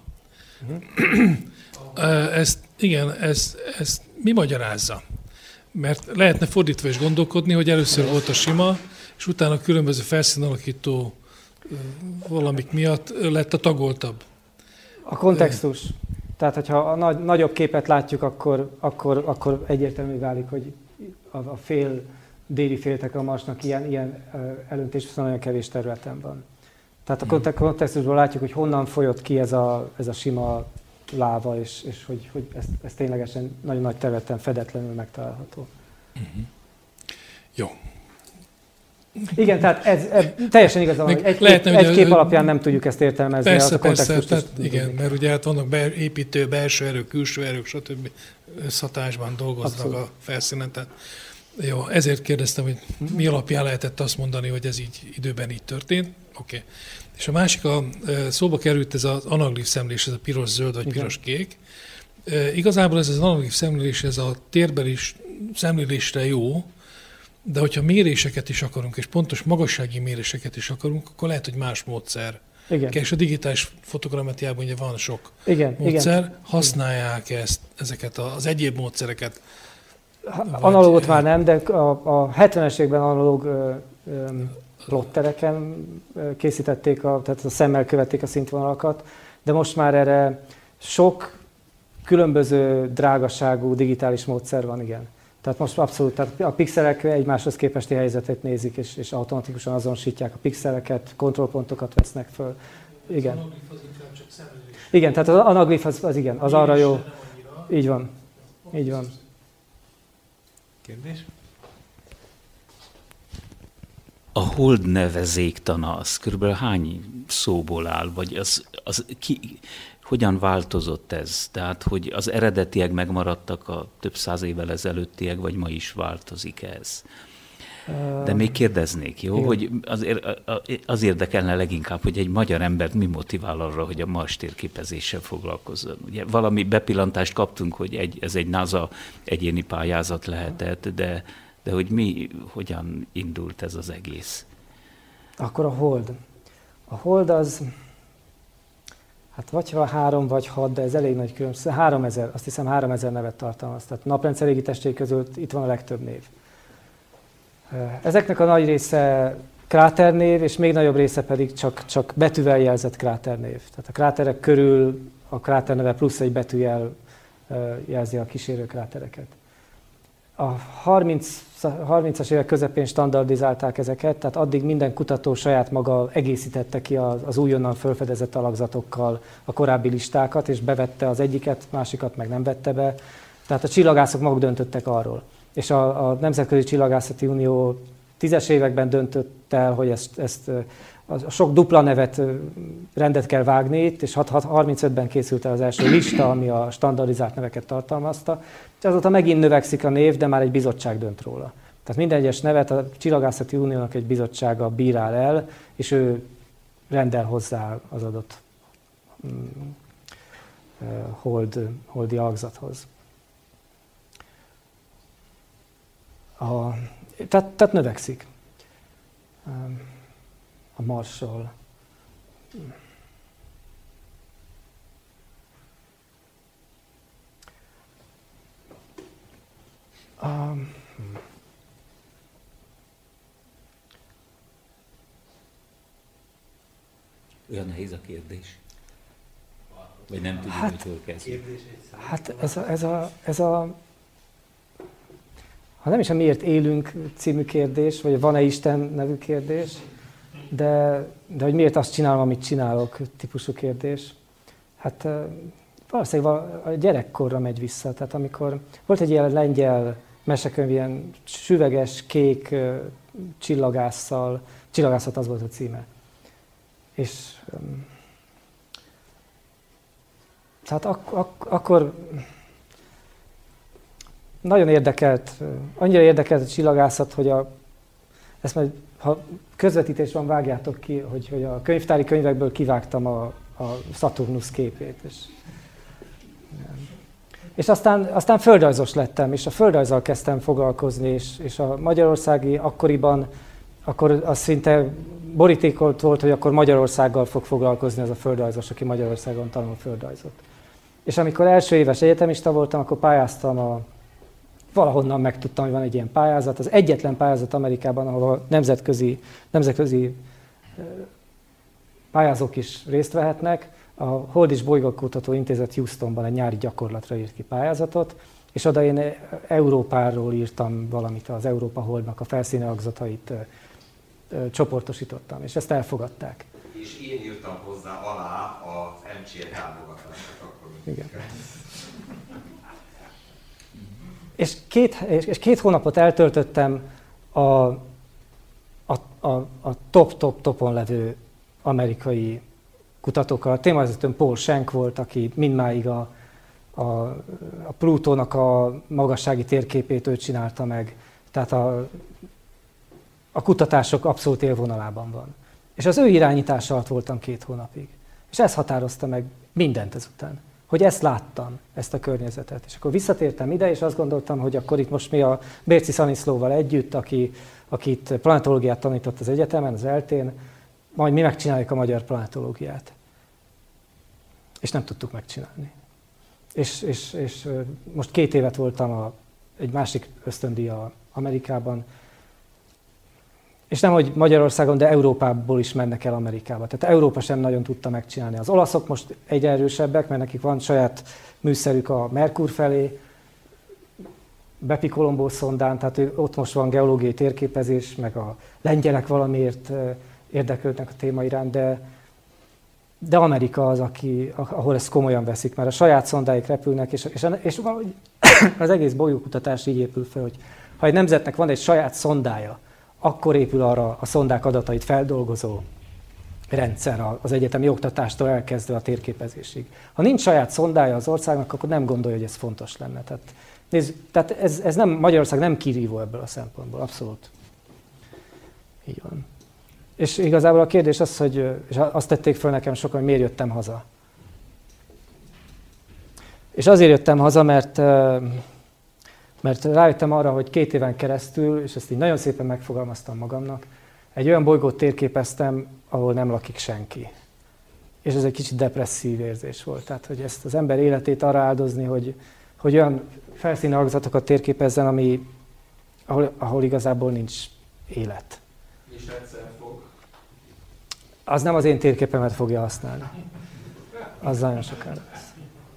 Uh-huh. Ezt, igen, ezt, ezt mi magyarázza? Mert lehetne fordítva is gondolkodni, hogy először volt a sima, és utána különböző felszínalakító valamik miatt lett a tagoltabb. A kontextus. Tehát, hogyha a nagy, nagyobb képet látjuk, akkor, akkor, akkor egyértelmű válik, hogy a, a fél, déli féltek a Marsnak ilyen, ilyen elöntés viszont nagyon kevés területen van. Tehát a kontextusból látjuk, hogy honnan folyott ki ez a, ez a sima láva, és, és hogy, hogy ez, ez ténylegesen nagyon nagy területen fedetlenül megtalálható. Uh-huh. Jó. Igen, tehát ez, ez teljesen igazán, hogy egy, lehetne, egy, egy kép alapján nem tudjuk ezt értelmezni. Persze, persze, tehát igen, mert ugye hát vannak be, építő, belső erők, külső erők, stb. Összhatásban dolgoznak Abszolút. A felszínen. Tehát, jó, ezért kérdeztem, hogy mi alapján lehetett azt mondani, hogy ez így időben így történt. Oké. Okay. És a másik, a, szóba került ez az anaglif szemlés, ez a piros-zöld vagy piros-kék. E, igazából ez az anaglif szemlélés, ez a térben is szemlélésre jó, de hogyha méréseket is akarunk, és pontos magassági méréseket is akarunk, akkor lehet, hogy más módszer. Igen. És a digitális fotogrammetriában ugye van sok igen, módszer. Igen. Használják ezt, ezeket az egyéb módszereket? Analógot már nem, de a, a hetvenes években analóg plottereken készítették, a, tehát a szemmel követték a szintvonalakat, de most már erre sok különböző drágaságú digitális módszer van, igen. Tehát most abszolút, tehát a pixelek egymáshoz képesti helyzetet nézik, és, és automatikusan azonosítják a pixeleket, kontrollpontokat vesznek föl. Igen. Az anaglif az inkább csak szemlélés. Igen, tehát az anaglif az, az igen, az arra jó. Így van. Így van. Kérdés? A hold nevezéktana az körülbelül hány szóból áll, vagy az, az ki, hogyan változott ez? Tehát, hogy az eredetiek megmaradtak a több száz évvel ezelőttiek, vagy ma is változik ez? De még kérdeznék, jó? Igen. Hogy azért, az érdekelne leginkább, hogy egy magyar embert mi motivál arra, hogy a Mars térképezéssel foglalkozzon. Ugye valami bepillantást kaptunk, hogy egy, ez egy NASA egyéni pályázat lehetett, de, de hogy mi, hogyan indult ez az egész? Akkor a hold. A hold az, hát vagy három, vagy hat, de ez elég nagy különbség. Háromezer, azt hiszem háromezer nevet tartalmaz. Tehát naprendszer égitestjei közül itt van a legtöbb név. Ezeknek a nagy része kráternév, és még nagyobb része pedig csak, csak betűvel jelzett kráternév. Tehát a kráterek körül a kráterneve plusz egy betűjel jelzi a kísérő krátereket. A harmincas évek közepén standardizálták ezeket, tehát addig minden kutató saját maga egészítette ki az, az újonnan felfedezett alakzatokkal a korábbi listákat, és bevette az egyiket, másikat meg nem vette be. Tehát a csillagászok maguk döntöttek arról. És a, a Nemzetközi Csillagászati Unió tízes években döntött el, hogy ezt, ezt a sok dupla nevet rendet kell vágni itt, és harmincötben készült el az első lista, ami a standardizált neveket tartalmazta. És azóta megint növekszik a név, de már egy bizottság dönt róla. Tehát minden egyes nevet a Csillagászati Uniónak egy bizottsága bírál el, és ő rendel hozzá az adott hold, holdi alakzathoz. A, tehát, tehát növekszik a Marsról. Um, Olyan nehéz a kérdés. Vagy nem tudjuk, hát, hogy hol kezdjük. Hát ez a, ez a, ez a ha nem is a miért élünk című kérdés, vagy van-e Isten nevű kérdés, de, de hogy miért azt csinálom, amit csinálok típusú kérdés. Hát valószínűleg a gyerekkorra megy vissza. Tehát amikor volt egy ilyen lengyel mesekönyv, ilyen süveges, kék csillagásszal, csillagászat az volt a címe. És tehát ak- ak- akkor nagyon érdekelt, annyira érdekelt a csillagászat, hogy a, ezt majd, ha közvetítés van, vágjátok ki, hogy, hogy a könyvtári könyvekből kivágtam a, a Saturnus képét. És, és aztán, aztán földrajzos lettem, és a földrajzzal kezdtem foglalkozni, és, és a magyarországi akkoriban, akkor az szinte borítékolt volt, hogy akkor Magyarországgal fog foglalkozni az a földrajzos, aki Magyarországon tanul földrajzot. És amikor első éves egyetemista voltam, akkor pályáztam a valahonnan megtudtam, hogy van egy ilyen pályázat. Az egyetlen pályázat Amerikában, ahol nemzetközi, nemzetközi pályázók is részt vehetnek. A Hold és Bolygókutató Intézet Houstonban egy nyári gyakorlatra írt ki pályázatot, és oda én Európáról írtam valamit, az Európa Holdnak a felszíni alakzatait csoportosítottam, és ezt elfogadták. És én írtam hozzá alá az em cé é támogatását akkor. Igen. És két, és két hónapot eltöltöttem a, a, a, a top-top-topon levő amerikai kutatókkal. Témavezetőm Paul Schenck volt, aki mindmáig a, a, a Plutónak a magassági térképét ő csinálta meg. Tehát a, a kutatások abszolút élvonalában van. És az ő irányítása alatt voltam két hónapig. És ez határozta meg mindent ezután. Hogy ezt láttam, ezt a környezetet. És akkor visszatértem ide, és azt gondoltam, hogy akkor itt most mi a Bérci Szaniszlóval együtt, aki, aki itt planetológiát tanított az egyetemen, az eltén, majd mi megcsináljuk a magyar planetológiát. És nem tudtuk megcsinálni. És, és, és most két évet voltam a, egy másik ösztöndíja Amerikában, és nem, hogy Magyarországon, de Európából is mennek el Amerikába. Tehát Európa sem nagyon tudta megcsinálni. Az olaszok most egyre erősebbek, mert nekik van saját műszerük a Merkur felé, Bepi-Colombó szondán, tehát ott most van geológiai térképezés, meg a lengyelek valamiért érdeklődnek a téma iránt, de, de Amerika az, aki, ahol ezt komolyan veszik, mert a saját szondáik repülnek, és, és, és valahogy az egész bolygókutatás így épül fel, hogy ha egy nemzetnek van egy saját szondája, akkor épül arra a szondák adatait feldolgozó rendszer az egyetemi oktatástól elkezdve a térképezésig. Ha nincs saját szondája az országnak, akkor nem gondolja, hogy ez fontos lenne. Tehát, nézd, tehát ez, ez nem, Magyarország nem kirívó ebből a szempontból, abszolút. Így van. És igazából a kérdés az, hogy és azt tették föl nekem sokan, hogy miért jöttem haza. És azért jöttem haza, mert mert rájöttem arra, hogy két éven keresztül, és ezt így nagyon szépen megfogalmaztam magamnak, egy olyan bolygót térképeztem, ahol nem lakik senki. És ez egy kicsit depresszív érzés volt. Tehát, hogy ezt az ember életét arra áldozni, hogy, hogy olyan felszíni alakzatokat térképezzen, ami, ahol, ahol igazából nincs élet. És egyszer fog. Az nem az én térképemet fogja használni. Az nagyon sokára lesz.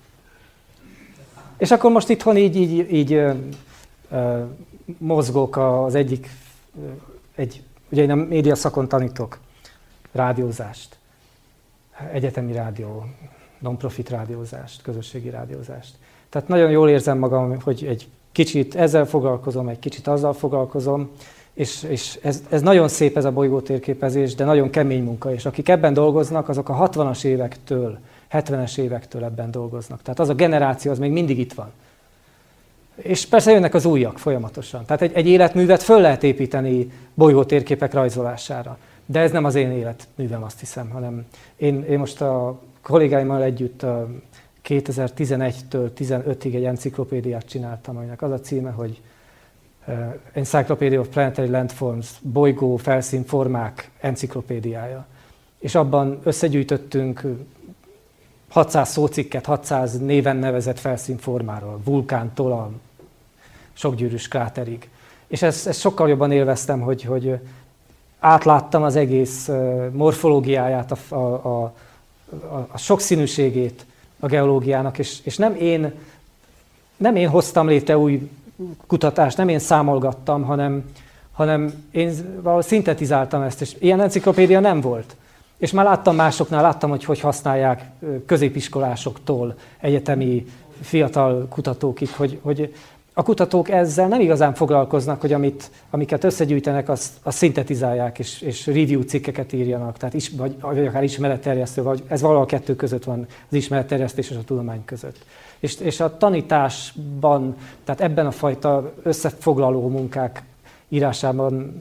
És akkor most itthon így, így, így ö, ö, mozgok az egyik, egy, ugye én a média szakon tanítok rádiózást, egyetemi rádió, non-profit rádiózást, közösségi rádiózást. Tehát nagyon jól érzem magam, hogy egy kicsit ezzel foglalkozom, egy kicsit azzal foglalkozom, és, és ez, ez nagyon szép ez a bolygótérképezés, de nagyon kemény munka, és akik ebben dolgoznak, azok a hatvanas évektől, hetvenes évektől ebben dolgoznak. Tehát az a generáció, az még mindig itt van. És persze jönnek az újak folyamatosan. Tehát egy, egy életművet föl lehet építeni bolygótérképek rajzolására. De ez nem az én életművem, azt hiszem, hanem én, én most a kollégáimmal együtt a kétezer-tizenegytől tizenötig egy enciklopédiát csináltam, aminek az a címe, hogy Encyclopedia of Planetary Landforms, bolygó felszínformák enciklopédiája. És abban összegyűjtöttünk hatszáz szócikket, hatszáz néven nevezett felszínformáról, vulkántól a sokgyűrűs kráterig. És ezt, ezt sokkal jobban élveztem, hogy, hogy átláttam az egész morfológiáját, a, a, a, a sokszínűségét a geológiának, és, és nem, én, nem én hoztam létre új kutatást, nem én számolgattam, hanem, hanem én valahogy szintetizáltam ezt, és ilyen enciklopédia nem volt. És már láttam másoknál, láttam, hogy hogy használják középiskolásoktól egyetemi fiatal kutatókig, hogy, hogy a kutatók ezzel nem igazán foglalkoznak, hogy amit, amiket összegyűjtenek, azt, azt szintetizálják, és, és review cikkeket írjanak, tehát is, vagy, vagy akár ismeretterjesztő, vagy ez valahol a kettő között van, az ismeretterjesztés és a tudomány között. És, és a tanításban, tehát ebben a fajta összefoglaló munkák írásában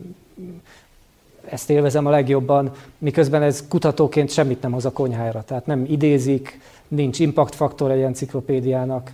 ezt élvezem a legjobban, miközben ez kutatóként semmit nem hoz a konyhára. Tehát nem idézik, nincs impact faktor egy enciklopédiának,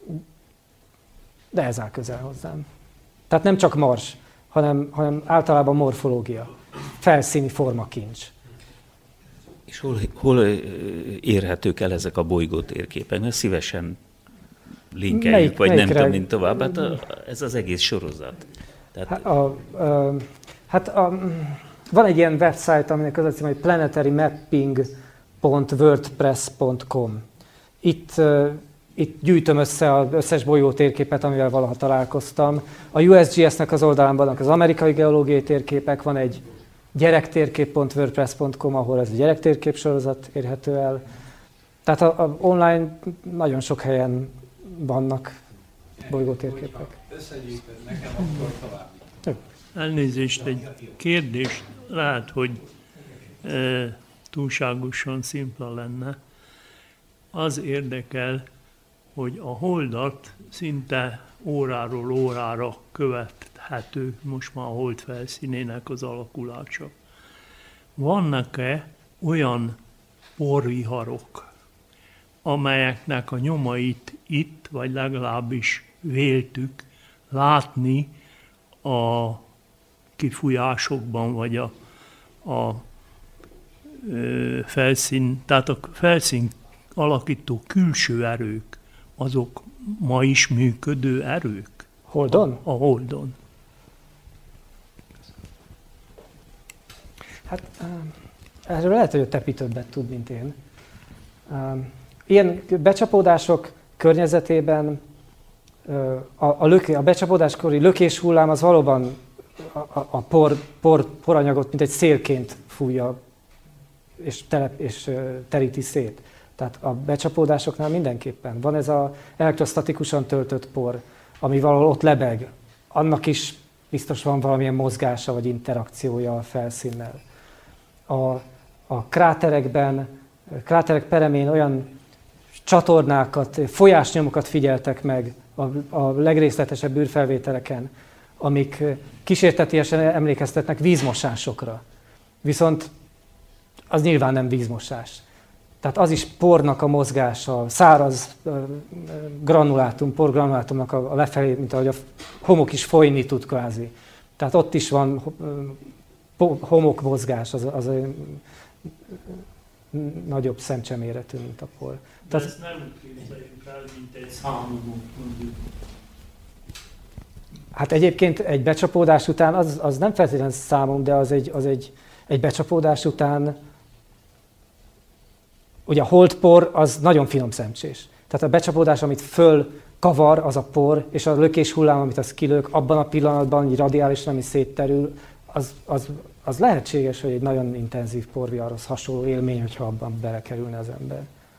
de ez áll közel hozzám. Tehát nem csak mars, hanem, hanem általában morfológia, felszíni formakincs. És hol, hol érhetők el ezek a bolygótérképek? Mert szívesen linkeljük, melyik, vagy melyikre? Nem tudom, mint tovább. Hát a, ez az egész sorozat. Tehát... Hát, a, a, hát a, van egy ilyen website, aminek az a címe, hogy planetary mapping pont wordpress pont com. Itt, uh, itt gyűjtöm össze az összes bolygó térképet, amivel valaha találkoztam. A U S G S-nek az oldalán vannak az amerikai geológiai térképek, van egy gyerektérkép pont wordpress pont com, ahol ez a gyerektérkép sorozat érhető el. Tehát a, a online nagyon sok helyen vannak bolygótérképek. Összegyűjtöd nekem, akkor tovább. Elnézést, egy kérdés, lehet, hogy e, túlságosan szimpla lenne. Az érdekel, hogy a holdat szinte óráról órára követhető most már a hold felszínének az alakulása. vannak-e olyan porviharok, amelyeknek a nyomait itt, vagy legalábbis véltük látni a kifújásokban, vagy a, a ö, felszín, tehát a felszín alakító külső erők, azok ma is működő erők? Holdon? A, a Holdon. Hát erről lehet, hogy a Tepi többet tud, mint én. Ilyen becsapódások környezetében a, a, löké, a becsapódáskori lökéshullám az valóban a, a, a por, por, poranyagot, mint egy szélként fújja és, telep, és teríti szét. Tehát a becsapódásoknál mindenképpen van ez az elektrostatikusan töltött por, ami valahol ott lebeg. Annak is biztos van valamilyen mozgása vagy interakciója a felszínnel. A, a kráterekben, kráterek peremén olyan csatornákat, folyásnyomokat figyeltek meg a, a legrészletesebb űrfelvételeken, amik kísértetiesen emlékeztetnek vízmosásokra. Viszont az nyilván nem vízmosás. Tehát az is pornak a mozgása, száraz granulátum, porgranulátumnak a lefelé, mint ahogy a homok is folyni tud kvázi. Tehát ott is van homokmozgás, az, az nagyobb szemcseméretű, mint a por. De Tehát, ezt nem képzeljük el, mint egy számomot mondjuk. Hát egyébként egy becsapódás után, az, az nem feltétlenül számom, de az egy, az egy, egy becsapódás után, ugye a holdpor az nagyon finom szemcsés. Tehát a becsapódás, amit föl kavar, az a por, és a lökés hullám, amit az kilök, abban a pillanatban így radiálisan, ami szétterül, az, az, az lehetséges, hogy egy nagyon intenzív porviharhoz hasonló élmény, hogyha abban belekerülne az ember.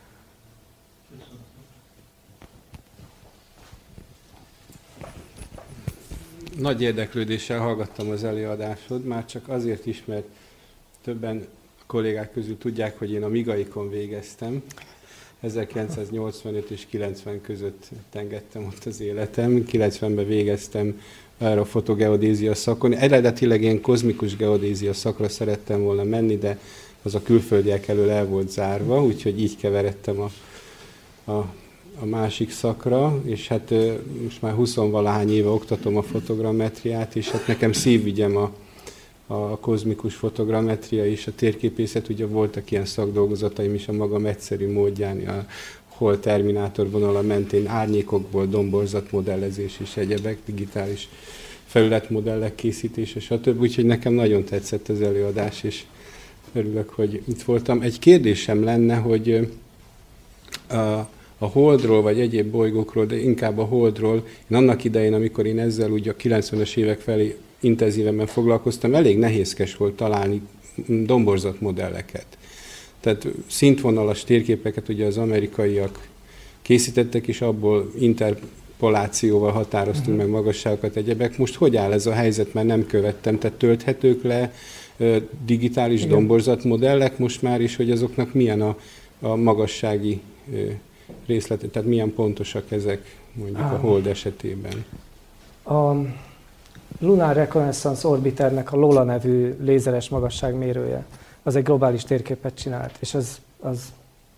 Nagy érdeklődéssel hallgattam az előadásod, már csak azért is, mert többen a kollégák közül tudják, hogy én a Migaikon végeztem. ezerkilencszáznyolcvanöt és kilencven között tengettem ott az életem. kilencvenben végeztem aerofotogeodézia szakon. Eredetileg én kozmikus geodézia szakra szerettem volna menni, de az a külföldiek elől el volt zárva, úgyhogy így keveredtem a, a, a másik szakra, és hát most már huszonvalahány éve oktatom a fotogrammetriát, és hát nekem szívügyem a a kozmikus fotogrammetria és a térképészet, ugye voltak ilyen szakdolgozataim is a magam egyszerű módján, a hol terminátor vonala mentén árnyékokból domborzatmodellezés és egyebek, digitális felületmodellek készítése, stb. Úgyhogy nekem nagyon tetszett az előadás, és örülök, hogy itt voltam. Egy kérdésem lenne, hogy a, a Holdról, vagy egyéb bolygókról, de inkább a Holdról, én annak idején, amikor én ezzel ugye a kilencvenes évek felé intenzívebben foglalkoztam, elég nehézkes volt találni domborzatmodelleket. Tehát szintvonalas térképeket ugye az amerikaiak készítettek, és abból interpolációval határoztunk meg magasságokat, egyebek. Most hogy áll ez a helyzet, mert nem követtem, tehát tölthetők le digitális Igen. domborzatmodellek most már is, hogy azoknak milyen a, a magassági részlete, tehát milyen pontosak ezek mondjuk ah. a Hold esetében? A Lunar Reconnaissance Orbiternek a LOLA nevű lézeres magasságmérője, az egy globális térképet csinált, és az, az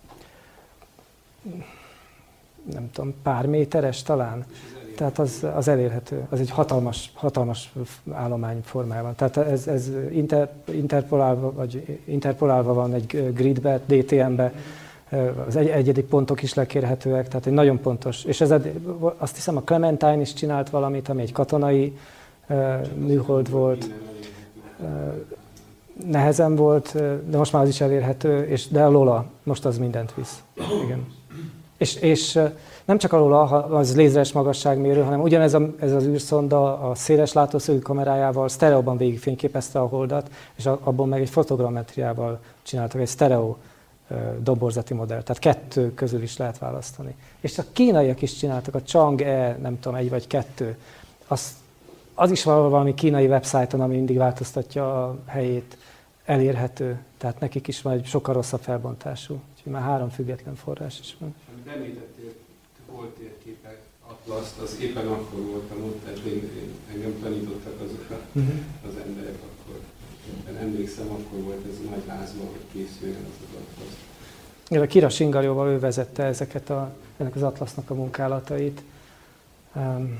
nem tudom, pár méteres talán, tehát az, az elérhető, az egy hatalmas, hatalmas állomány formájában. Tehát ez, ez inter, interpolálva, vagy interpolálva van egy gridbe, dé té em-be, az egy, egyedik pontok is lekérhetőek, tehát egy nagyon pontos. És ez, azt hiszem a Clementine is csinált valamit, ami egy katonai uh, műhold volt. Uh, nehezen volt, de most már az is elérhető, és, de a LOLA most az mindent visz. Igen. És, és nem csak a LOLA, az lézeres magasságmérő, hanem ugyanez a, ez az űrszonda a széles látószögű kamerájával sztereóban végigfényképezte a Holdat, és abból meg egy fotogrammetriával csináltak egy sztereó domborzati modell, tehát kettő közül is lehet választani. És a kínaiak is csináltak, a Chang'e, nem tudom, egy vagy kettő, az, az is valami kínai websájton, ami mindig változtatja a helyét, elérhető, tehát nekik is van egy sokkal rosszabb felbontású, úgyhogy már három független forrás is van. Amit említettél, hol térképek, atlaszt, az éppen akkor voltam ott, tehát én, én, engem tanítottak azok a, uh-huh. az emberek akkor. emlékszem, akkor volt ez nagy lázba, hogy készüljön az adathoz. A Kira Singarjóval ő vezette ezeket a, ennek az atlasznak a munkálatait. Um,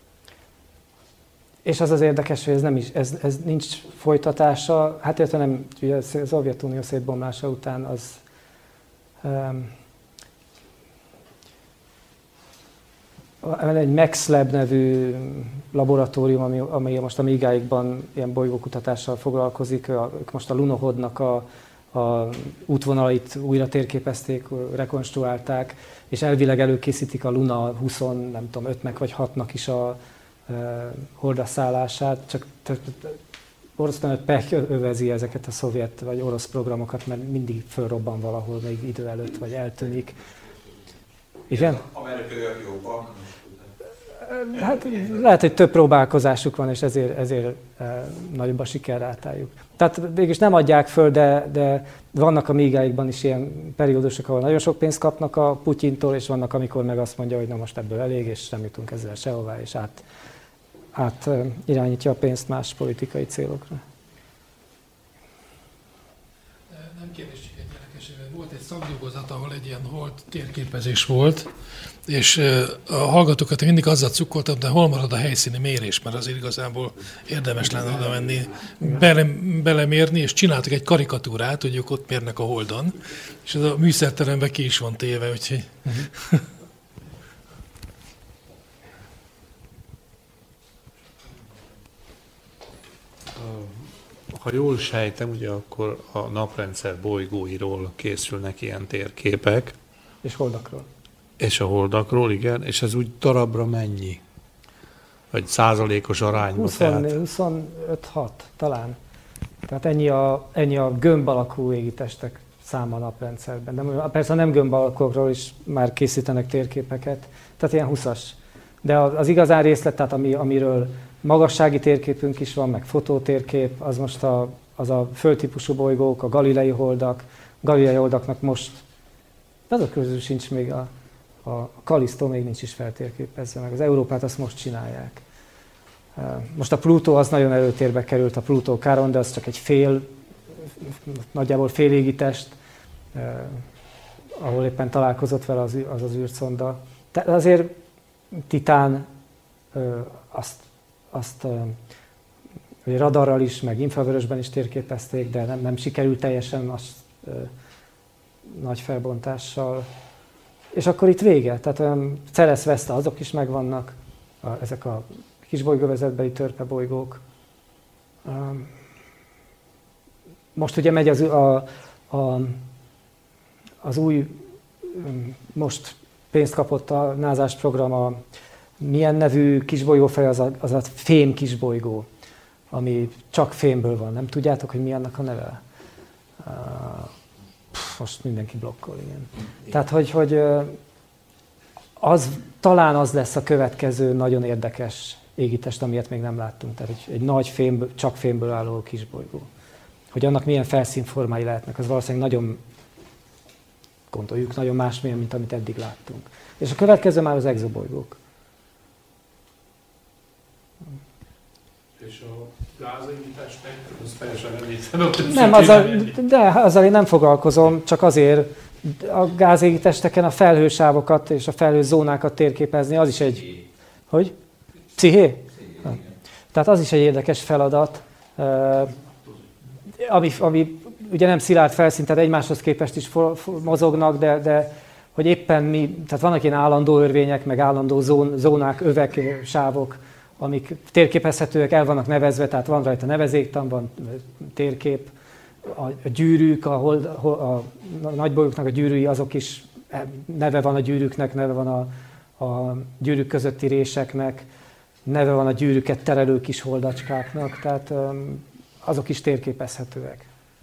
és az az érdekes, hogy ez, nem is, ez, ez nincs folytatása, hát érte nem, ugye a Szovjetunió szétbomlása után az um, egy MaxLab nevű laboratórium, ami, ami most a Migáikban ilyen bolygókutatással foglalkozik, ők most a Lunohodnak a, a útvonalait újra térképezték, rekonstruálták, és elvileg előkészítik a Luna húsz, nem tudom, ötnek vagy hatnak is a e, holdaszállását, csak oroszlán egy pech övezi ezeket a szovjet vagy orosz programokat, mert mindig fölrobban valahol még idő előtt, vagy eltűnik. Igen? Amerikaiak jobbak. Hát lehet, hogy több próbálkozásuk van, és ezért, ezért e, nagyobb a sikerrátájuk. Tehát mégis nem adják föl, de, de vannak a Migáikban is ilyen periódusok, ahol nagyon sok pénzt kapnak a Putyintól, és vannak, amikor meg azt mondja, hogy na most ebből elég, és nem jutunk ezzel sehová, és át, át e, irányítja a pénzt más politikai célokra. Nem kérdés, csak egy érdekes. Volt egy szakdolgozat, ahol egy ilyen hold térképezés volt, és a hallgatókat mindig azzal cukkoltam, de hol marad a helyszíni mérés, mert azért igazából érdemes lenne oda menni, bele, belemérni, és csináltak egy karikatúrát, hogy ők ott mérnek a Holdon, és ez a műszerteremben ki is van téve, úgyhogy... Uh-huh. Ha jól sejtem, ugye akkor a naprendszer bolygóiról készülnek ilyen térképek. És holdakról. És a holdakról, igen. És ez úgy darabra mennyi? Vagy százalékos arányban? huszonöt hat talán. Tehát ennyi a, ennyi a gömb alakú égitestek száma a naprendszerben. De persze a nem gömb alakúkról is már készítenek térképeket. Tehát ilyen húszas. De az, az igazán részlet, tehát ami, amiről magassági térképünk is van, meg fotótérkép, az most a, az a földtípusú bolygók, a galilei holdak. Galilei holdaknak most, azok közül sincs még a, a Kallisztó még nincs is feltérképezve, meg az Európát azt most csinálják. Most a Plutó az nagyon előtérbe került, a Plutó Káron, de az csak egy fél, nagyjából fél égitest, ahol éppen találkozott vele az az, az űrszonda. Tehát azért Titán azt azt hogy radarral is, meg infravörösben is térképezték, de nem, nem sikerült teljesen azt ö, nagy felbontással. És akkor itt vége, tehát olyan Ceres Vesta, azok is megvannak, a, ezek a kisbolygóvezetbeli törpebolygók. Most ugye megy az, a, a, az új, most pénzt kapott a názás program, a milyen nevű kisbolygófej, az a, az a fém kisbolygó, ami csak fémből van. Nem tudjátok, hogy mi annak a neve? Uh, most mindenki blokkol, igen. Tehát, hogy, hogy az, talán az lesz a következő nagyon érdekes égitest, amilyet még nem láttunk. Tehát egy, egy nagy fémből, csak fémből álló kisbolygó. Hogy annak milyen felszínformái lehetnek, az valószínűleg nagyon, gondoljuk, nagyon másmilyen, mint amit eddig láttunk. És a következő már az exobolygók. És a gázégítesnek, az teljesen említem. Nem, azzal, de azzal én nem foglalkozom, csak azért a gázégitesteken a felhősávokat és a felhőzónákat térképezni, az is egy... Hogy? Psziché? Tehát az is egy érdekes feladat, ami, ami ugye nem szilárd felszín, tehát egymáshoz képest is for, for, mozognak, de, de hogy éppen mi, tehát vannak ilyen állandó örvények, meg állandó zón, zónák, övek, sávok, amik térképezhetőek, el vannak nevezve, tehát van rajta nevezéktan, van térkép, a, a gyűrűk, a, hold, a, a, a nagybolygóknak a gyűrűi, azok is, neve van a gyűrűknek, neve van a, a gyűrűk közötti réseknek, neve van a gyűrűket terelő kis holdacskáknak, tehát um, azok is térképezhetőek.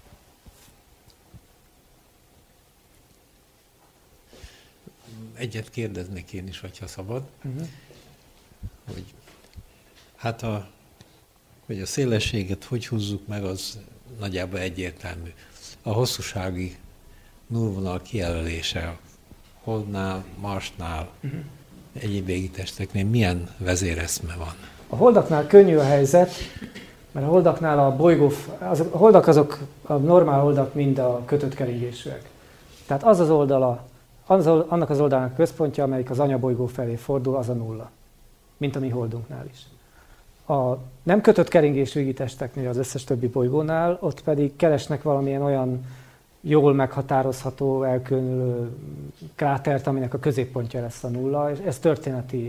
Egyet kérdeznék én is, hogyha szabad, Uh-huh. hogy hát a, hogy a szélességet hogy húzzuk meg, az nagyjából egyértelmű. A hosszúsági nullvonal kijelölése a Holdnál, Marsnál, uh-huh. egyéb égitesteknél milyen vezéreszme van? A holdaknál könnyű a helyzet, Mert a holdaknál a bolygó, az, a holdak azok, a normál holdak mind a kötött keringésűek. Tehát az az oldala, az, annak az oldalnak a központja, amelyik az anyabolygó felé fordul, az a nulla. Mint a mi holdunknál is. A nem kötött keringésű égitesteknél, az összes többi bolygónál, ott pedig keresnek valamilyen olyan jól meghatározható, elkülönülő krátert, aminek a középpontja lesz a nulla, és ez történeti.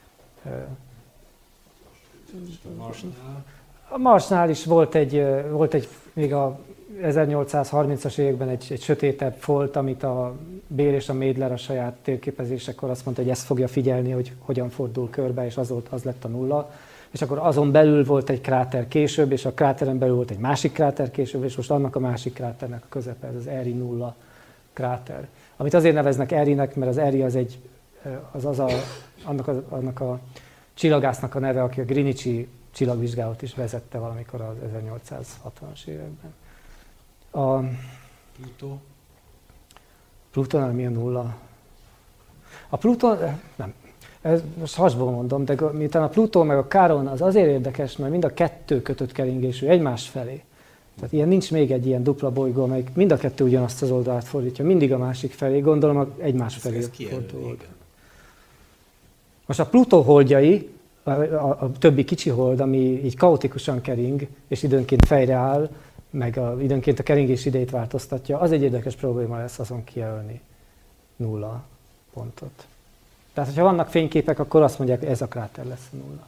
A Marsnál is volt egy, volt egy még a ezernyolcszázharmincas években egy, egy sötétebb folt, amit a Bér és a Mädler a saját térképezésekor azt mondta, hogy ezt fogja figyelni, hogy hogyan fordul körbe, és az, volt, az lett a nulla. És akkor azon belül volt egy kráter később, és a kráteren belül volt egy másik kráter később, és most annak a másik kráternek a közepe, ez az Erie nulla kráter. Amit azért neveznek Erie-nek, mert az Erie az egy, az, az a, annak, a, annak a csillagásznak a neve, aki a Greenwichi csillagvizsgálat is vezette valamikor az ezernyolcszázhatvanas években. A Plutó? Plutónál mi a nulla? A Plutón, nem, ez most hasból mondom, de miután a Plutó meg a Káron az azért érdekes, mert mind a kettő kötött keringésű egymás felé. Tehát ilyen nincs még egy ilyen dupla bolygó, amelyik mind a kettő ugyanazt az oldalt fordítja, mindig a másik felé, gondolom egymás felé fordul. Most a Plutó holdjai, a, a, a többi kicsi hold, ami így kaotikusan kering, és időnként fejre áll, meg a, időnként a keringés idejét változtatja, az egy érdekes probléma lesz azon kijelölni nulla pontot. Tehát, hogyha vannak fényképek, akkor azt mondják, hogy ez a kráter lesz a nulla.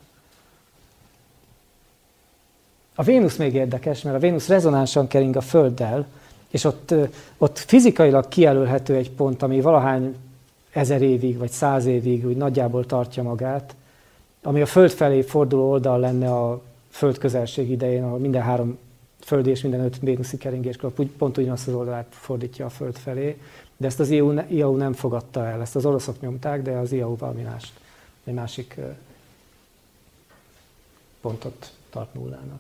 A Vénusz még érdekes, mert a Vénusz rezonánsan kering a Földdel, és ott, ott fizikailag kijelölhető egy pont, ami valahány ezer évig, vagy száz évig úgy nagyjából tartja magát, ami a Föld felé forduló oldal lenne a Föld közelség idején, ahol minden három földi és minden öt vénuszi keringéskor pont ugyanazt az oldalát fordítja a Föld felé, de ezt az I A U nem fogadta el, ezt az oroszok nyomták, de az I A U valami mást, egy másik pontot tart nullának.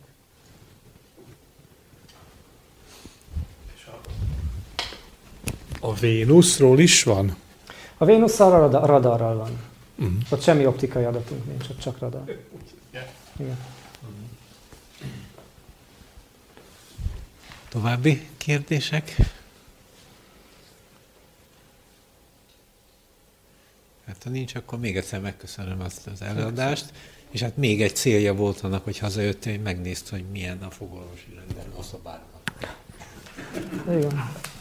A Vénuszról is van? A Vénusszal a radarral van. Uh-huh. Ott semmi optikai adatunk nincs, ott csak radar. Igen. További kérdések? Hát ha nincs, akkor még egyszer megköszönöm azt az előadást, és hát még egy célja volt annak, hogy hazajöttél, hogy megnézd, hogy milyen a fogorvosi rendelő a szobában. Igen.